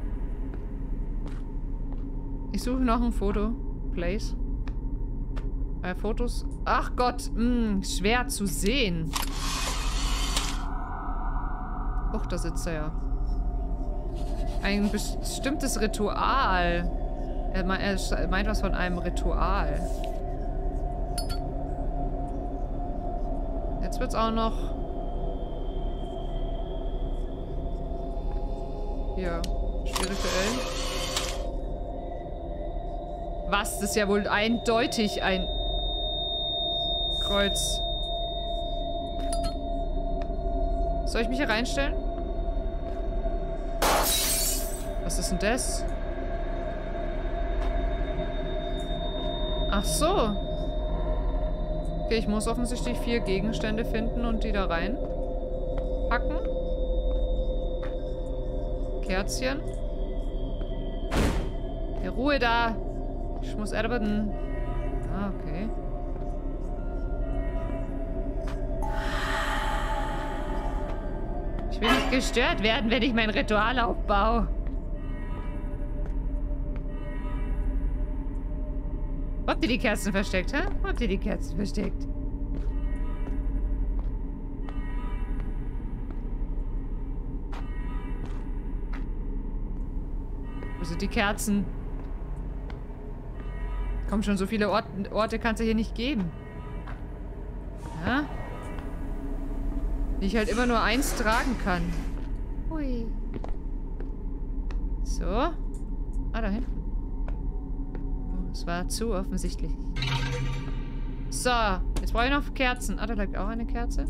Ich suche noch ein Foto. Place. Äh, Fotos. Ach Gott. Mh, schwer zu sehen. Och, da sitzt er ja. Ein bestimmtes Ritual. Er, me er meint was von einem Ritual. Jetzt wird's auch noch... Hier. Spirituell. Was? Das ist ja wohl eindeutig ein Kreuz. Soll ich mich hier reinstellen? Was ist denn das? Ach so. Okay, ich muss offensichtlich vier Gegenstände finden und die da reinpacken. Kerzchen. Ja, Ruhe da. Ich muss arbeiten. Ah, okay. Ich will nicht gestört werden, wenn ich mein Ritual aufbaue. Wo habt ihr die Kerzen versteckt, hä? Wo habt ihr die Kerzen versteckt? Wo sind die Kerzen? Komm schon, so viele Orte, Orte kann es ja hier nicht geben. Ja? Wie ich halt immer nur eins tragen kann. Hui. So. Ah, da hinten. Das war zu offensichtlich. So, jetzt brauche ich noch Kerzen. Ah, da liegt auch eine Kerze.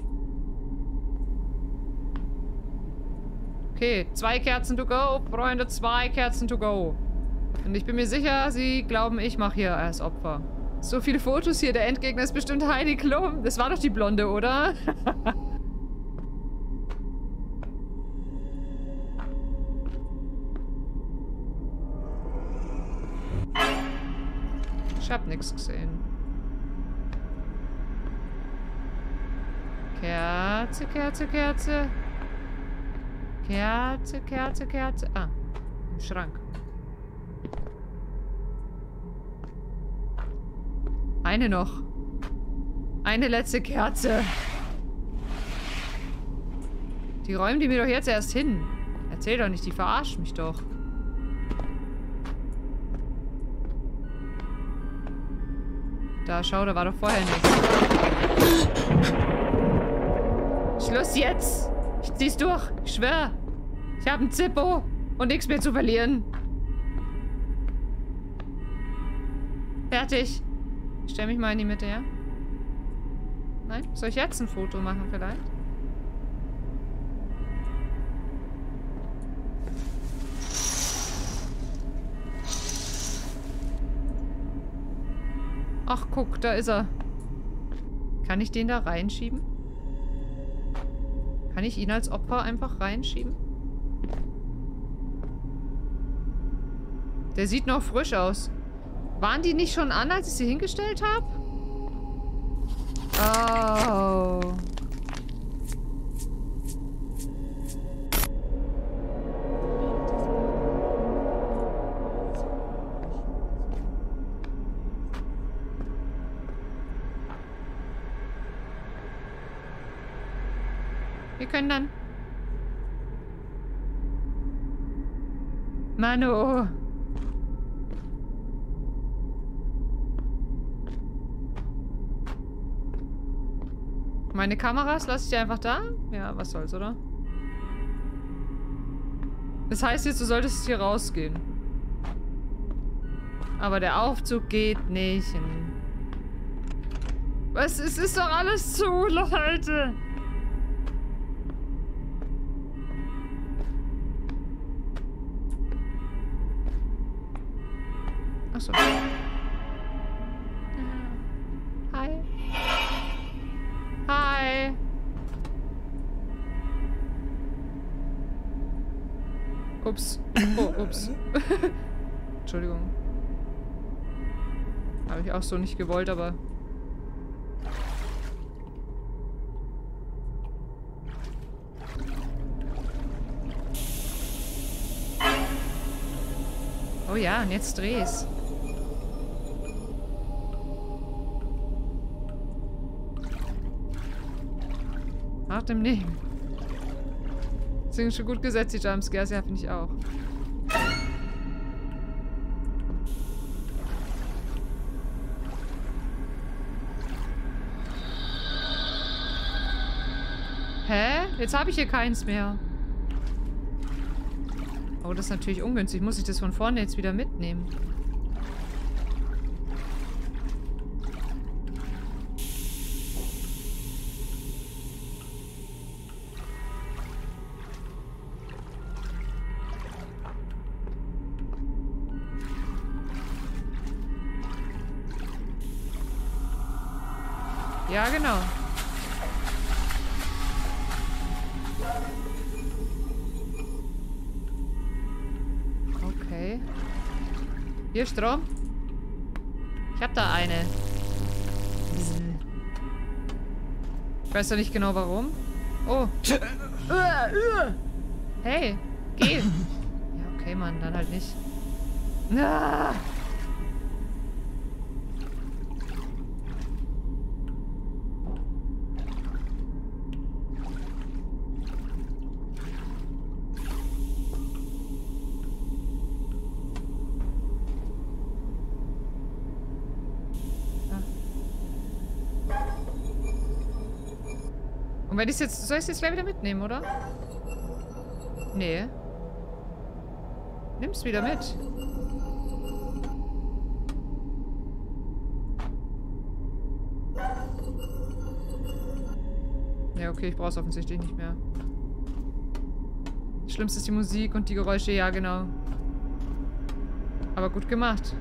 Okay, zwei Kerzen to go. Freunde, zwei Kerzen to go. Und ich bin mir sicher, sie glauben, ich mache hier als Opfer. So viele Fotos hier. Der Endgegner ist bestimmt Heidi Klum. Das war doch die Blonde, oder? Ich hab nichts gesehen. Kerze, Kerze, Kerze. Kerze, Kerze, Kerze. Ah, im Schrank. Eine noch. Eine letzte Kerze. Die räumen die mir doch jetzt erst hin. Erzähl doch nicht, die verarscht mich doch. Da, schau, da war doch vorher nichts. Schluss jetzt! Ich zieh's durch, ich schwör. Ich habe ein Zippo und nichts mehr zu verlieren. Fertig. Ich stell mich mal in die Mitte, ja? Nein? Soll ich jetzt ein Foto machen vielleicht? Ach, guck, da ist er. Kann ich den da reinschieben? Kann ich ihn als Opfer einfach reinschieben? Der sieht noch frisch aus. Waren die nicht schon an, als ich sie hingestellt habe? Oh. Wir können dann... Mano. Meine Kameras lasse ich dir einfach da? Ja, was soll's, oder? Das heißt jetzt, du solltest hier rausgehen. Aber der Aufzug geht nicht. Was? Es ist doch alles zu, Leute! Achso. Hi. Hi. Ups. Oh, ups. Entschuldigung. Habe ich auch so nicht gewollt, aber... Oh ja, und jetzt dreh's. Hart im Nehmen. Sind schon gut gesetzt, die Jumpscares. Ja, finde ich auch. Hä? Jetzt habe ich hier keins mehr. Oh, das ist natürlich ungünstig. Muss ich das von vorne jetzt wieder mitnehmen? Ja, genau. Okay. Hier Strom. Ich hab da eine. Ich weiß doch nicht genau warum. Oh. Hey, geh. Ja, okay, Mann, dann halt nicht. Ah. Und wenn ich jetzt... Soll ich es jetzt gleich wieder mitnehmen, oder? Nee. Nimm's wieder mit. Ja, okay, ich brauch's offensichtlich nicht mehr. Das Schlimmste ist die Musik und die Geräusche, ja, genau. Aber gut gemacht.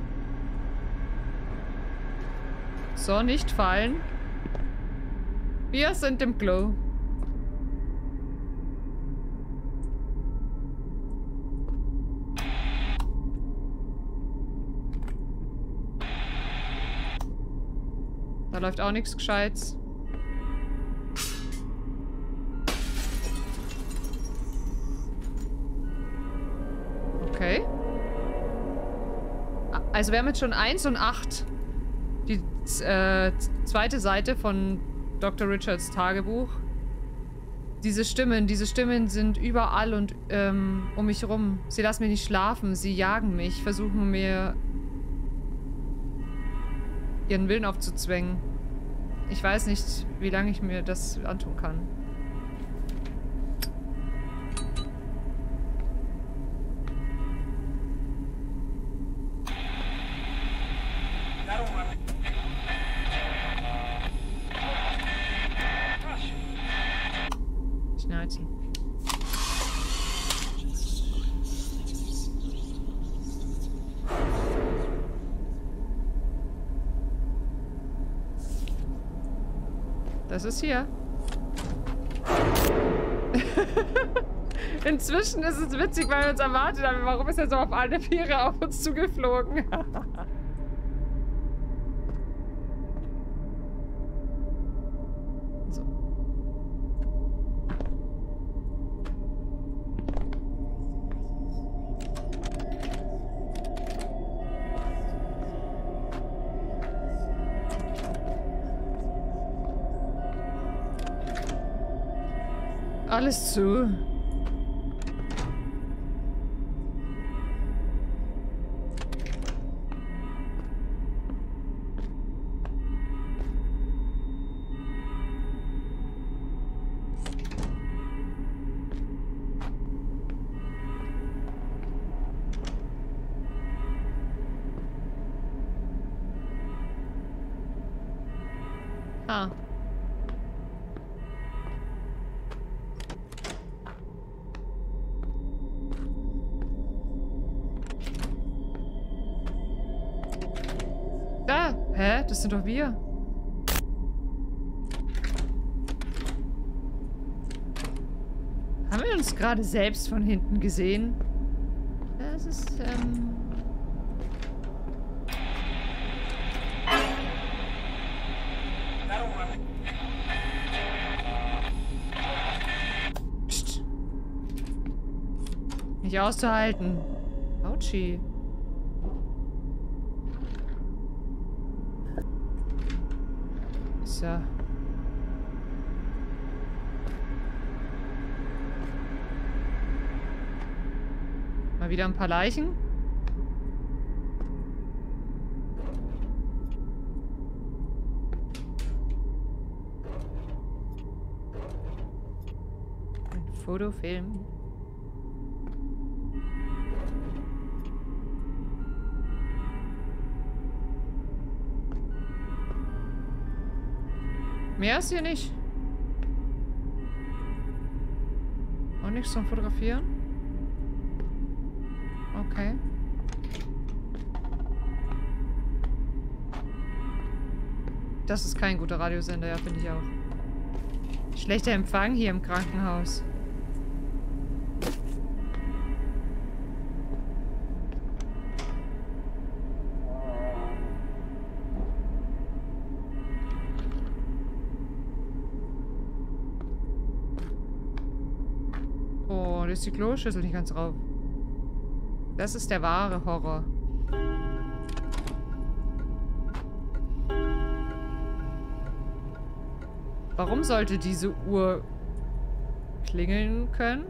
So, nicht fallen. Wir sind im Klo. Da läuft auch nichts Gescheites. Okay. Also wir haben jetzt schon eins und acht. Die äh, zweite Seite von Doktor Richards Tagebuch. Diese Stimmen, diese Stimmen sind überall und ähm, um mich rum. Sie lassen mich nicht schlafen, sie jagen mich, versuchen mir ihren Willen aufzuzwängen. Ich weiß nicht, wie lange ich mir das antun kann. Schnauzen. Das ist hier. Inzwischen ist es witzig, weil wir uns erwartet haben. Warum ist er so auf alle Viere auf uns zugeflogen? So. Alles zu. Ah. Da! Hä? Das sind doch wir. Haben wir uns gerade selbst von hinten gesehen? Das ist, ähm... Psst. Nicht auszuhalten. Autschi. So. Mal wieder ein paar Leichen. Ein Fotofilm. Mehr ist hier nicht. Und nichts zum Fotografieren? Okay. Das ist kein guter Radiosender, ja, finde ich auch. Schlechter Empfang hier im Krankenhaus. Oh, da ist die Kloschüssel nicht ganz drauf. Das ist der wahre Horror. Warum sollte diese Uhr klingeln können?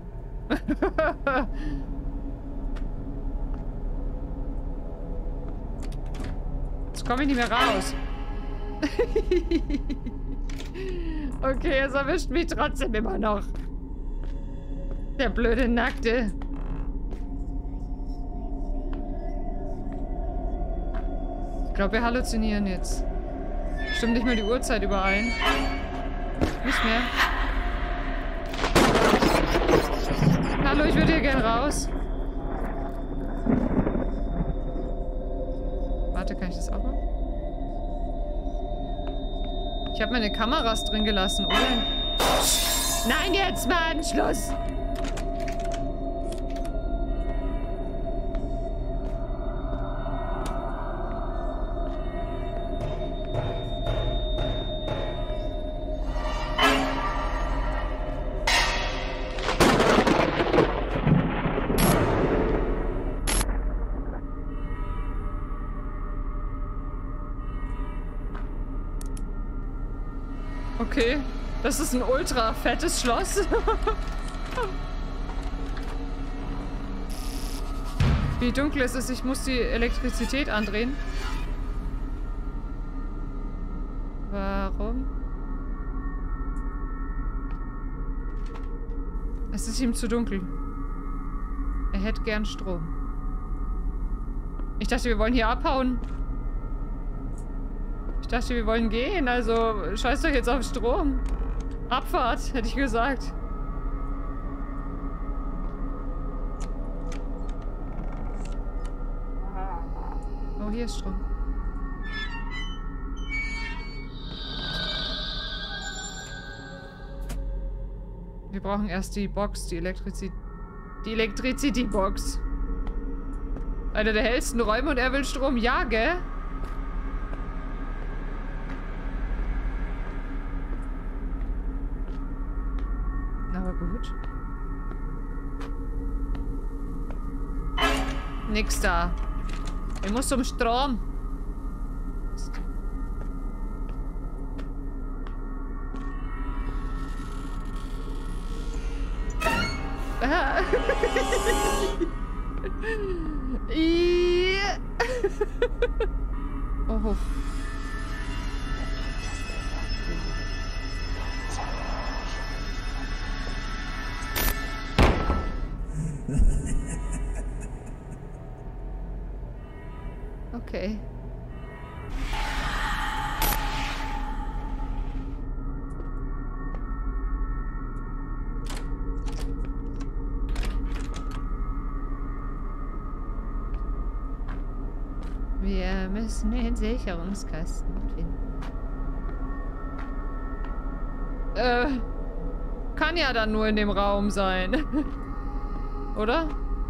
Jetzt komme ich nicht mehr raus. Okay, es erwischt mich trotzdem immer noch. Der blöde Nackte. Ich glaube, wir halluzinieren jetzt. Stimmt nicht mehr die Uhrzeit überein. Nicht mehr. Hallo, ich würde hier gern raus. Warte, kann ich das auch machen? Ich habe meine Kameras drin gelassen, oder? Nein, jetzt mal Anschluss! Okay, das ist ein ultra fettes Schloss. Wie dunkel ist es? Ich muss die Elektrizität andrehen. Warum? Es ist ihm zu dunkel. Er hätte gern Strom. Ich dachte, wir wollen hier abhauen. Ich dachte, wir wollen gehen, also scheiß doch jetzt auf Strom. Abfahrt, hätte ich gesagt. Oh, hier ist Strom. Wir brauchen erst die Box, die Elektrizität. Die Electricity-Box. Einer der hellsten Räume und er will Strom. Ja, gell? Aber gut. Nix da. Ich muss zum Strom. Oh. Okay. Wir müssen den Sicherungskasten finden. Äh, kann ja dann nur in dem Raum sein. Oder?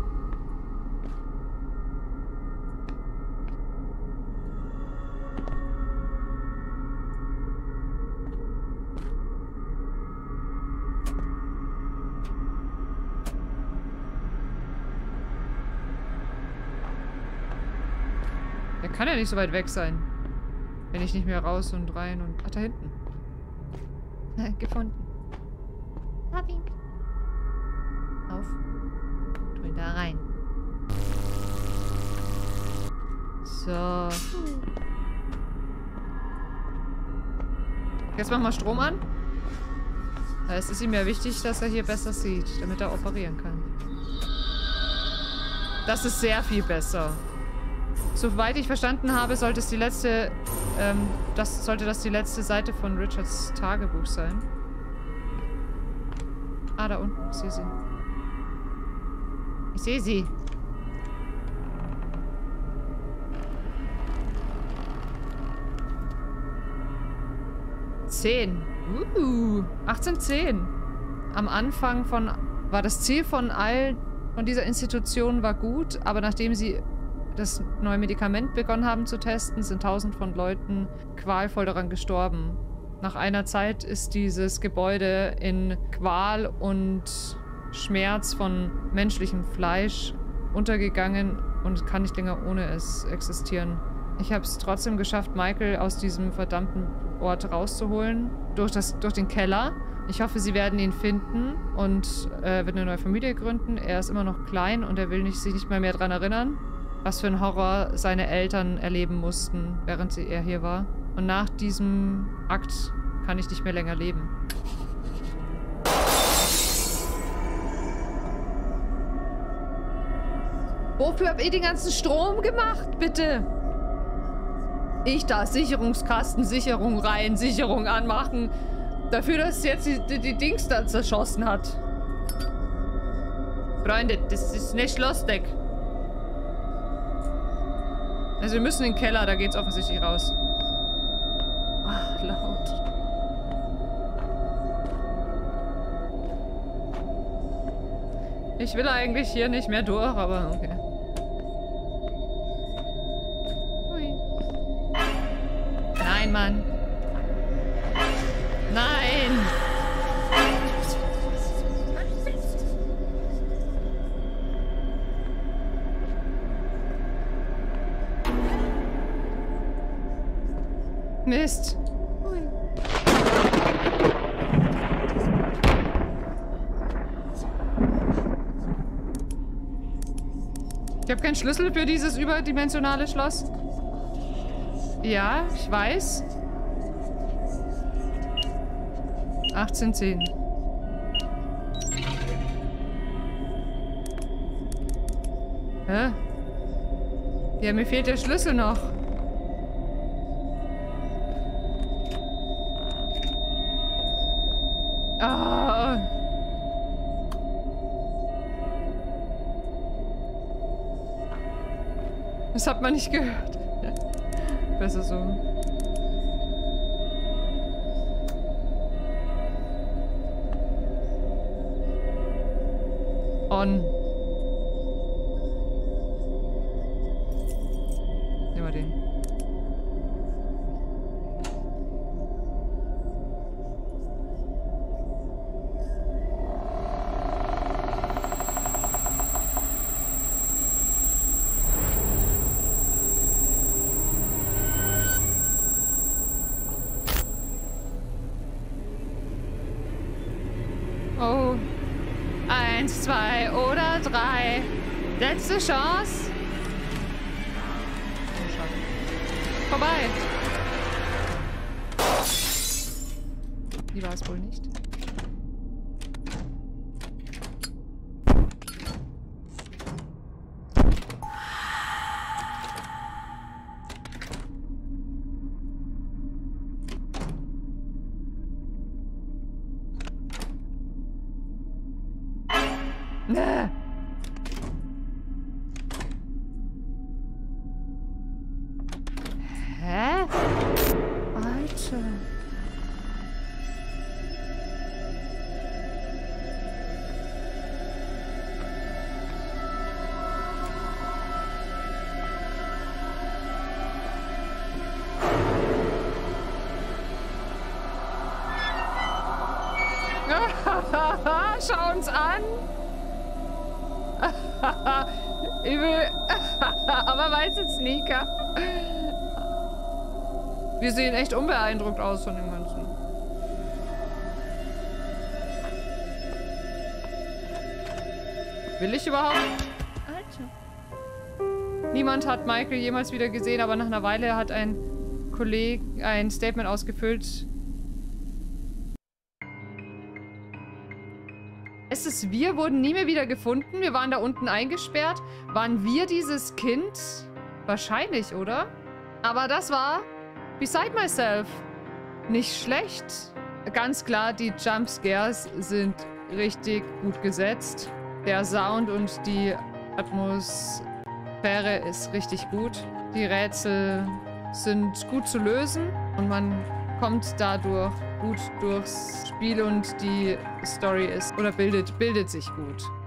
Der kann ja nicht so weit weg sein. Wenn ich nicht mehr raus und rein und... Ach, da hinten. Gefunden. Hab ihn. Auf. Tu ihn da rein. So. Jetzt machen wir Strom an. Es ist ihm ja wichtig, dass er hier besser sieht, damit er operieren kann. Das ist sehr viel besser. Soweit ich verstanden habe, sollte es die letzte, ähm, das sollte das die letzte Seite von Richards Tagebuch sein. Ah, da unten. Ich sehe sie. Ich sehe sie. Zehn. Uh, achtzehn zehn. Am Anfang von, war das Ziel von all, von dieser Institution war gut, aber nachdem sie das neue Medikament begonnen haben zu testen, sind tausend von Leuten qualvoll daran gestorben. Nach einer Zeit ist dieses Gebäude in Qual und Schmerz von menschlichem Fleisch untergegangen und kann nicht länger ohne es existieren. Ich habe es trotzdem geschafft, Michael aus diesem verdammten Ort rauszuholen. Durch, das, durch den Keller. Ich hoffe, sie werden ihn finden und äh, wird eine neue Familie gründen. Er ist immer noch klein und er will nicht, sich nicht mal mehr daran erinnern, was für ein Horror seine Eltern erleben mussten, während sie, er hier war. Und nach diesem Akt kann ich nicht mehr länger leben. Wofür habt ihr den ganzen Strom gemacht, bitte? Ich da Sicherungskasten, Sicherung rein, Sicherung anmachen. Dafür, dass jetzt die, die, die Dings da zerschossen hat. Freunde, das ist nicht lustig. Also wir müssen in den Keller, da geht's offensichtlich raus. Ach, laut. Ich will eigentlich hier nicht mehr durch, aber okay. Hui. Nein, Mann. Nein! Mist. Ich habe keinen Schlüssel für dieses überdimensionale Schloss. Ja, ich weiß. achtzehn zehn. Hä? Ja, mir fehlt der Schlüssel noch. Ah. Das hat man nicht gehört. Besser so. on. Nehmen wir den. Oh. Eins, zwei oder drei. Letzte Chance. Oh, schade. Vorbei. Die war es wohl nicht. Ne. Hä? Alter. Schau uns an. Übel. Aber weiße Sneaker. Wir sehen echt unbeeindruckt aus von dem Ganzen. Will ich überhaupt? Alter. Niemand hat Michael jemals wieder gesehen, aber nach einer Weile hat ein Kollege ein Statement ausgefüllt. Es ist wir, wurden nie mehr wieder gefunden. Wir waren da unten eingesperrt. Waren wir dieses Kind? Wahrscheinlich, oder? Aber das war Beside Myself. Nicht schlecht. Ganz klar, die Jumpscares sind richtig gut gesetzt. Der Sound und die Atmosphäre ist richtig gut. Die Rätsel sind gut zu lösen und man kommt dadurch gut durchs Spiel und die Story ist oder bildet, bildet sich gut.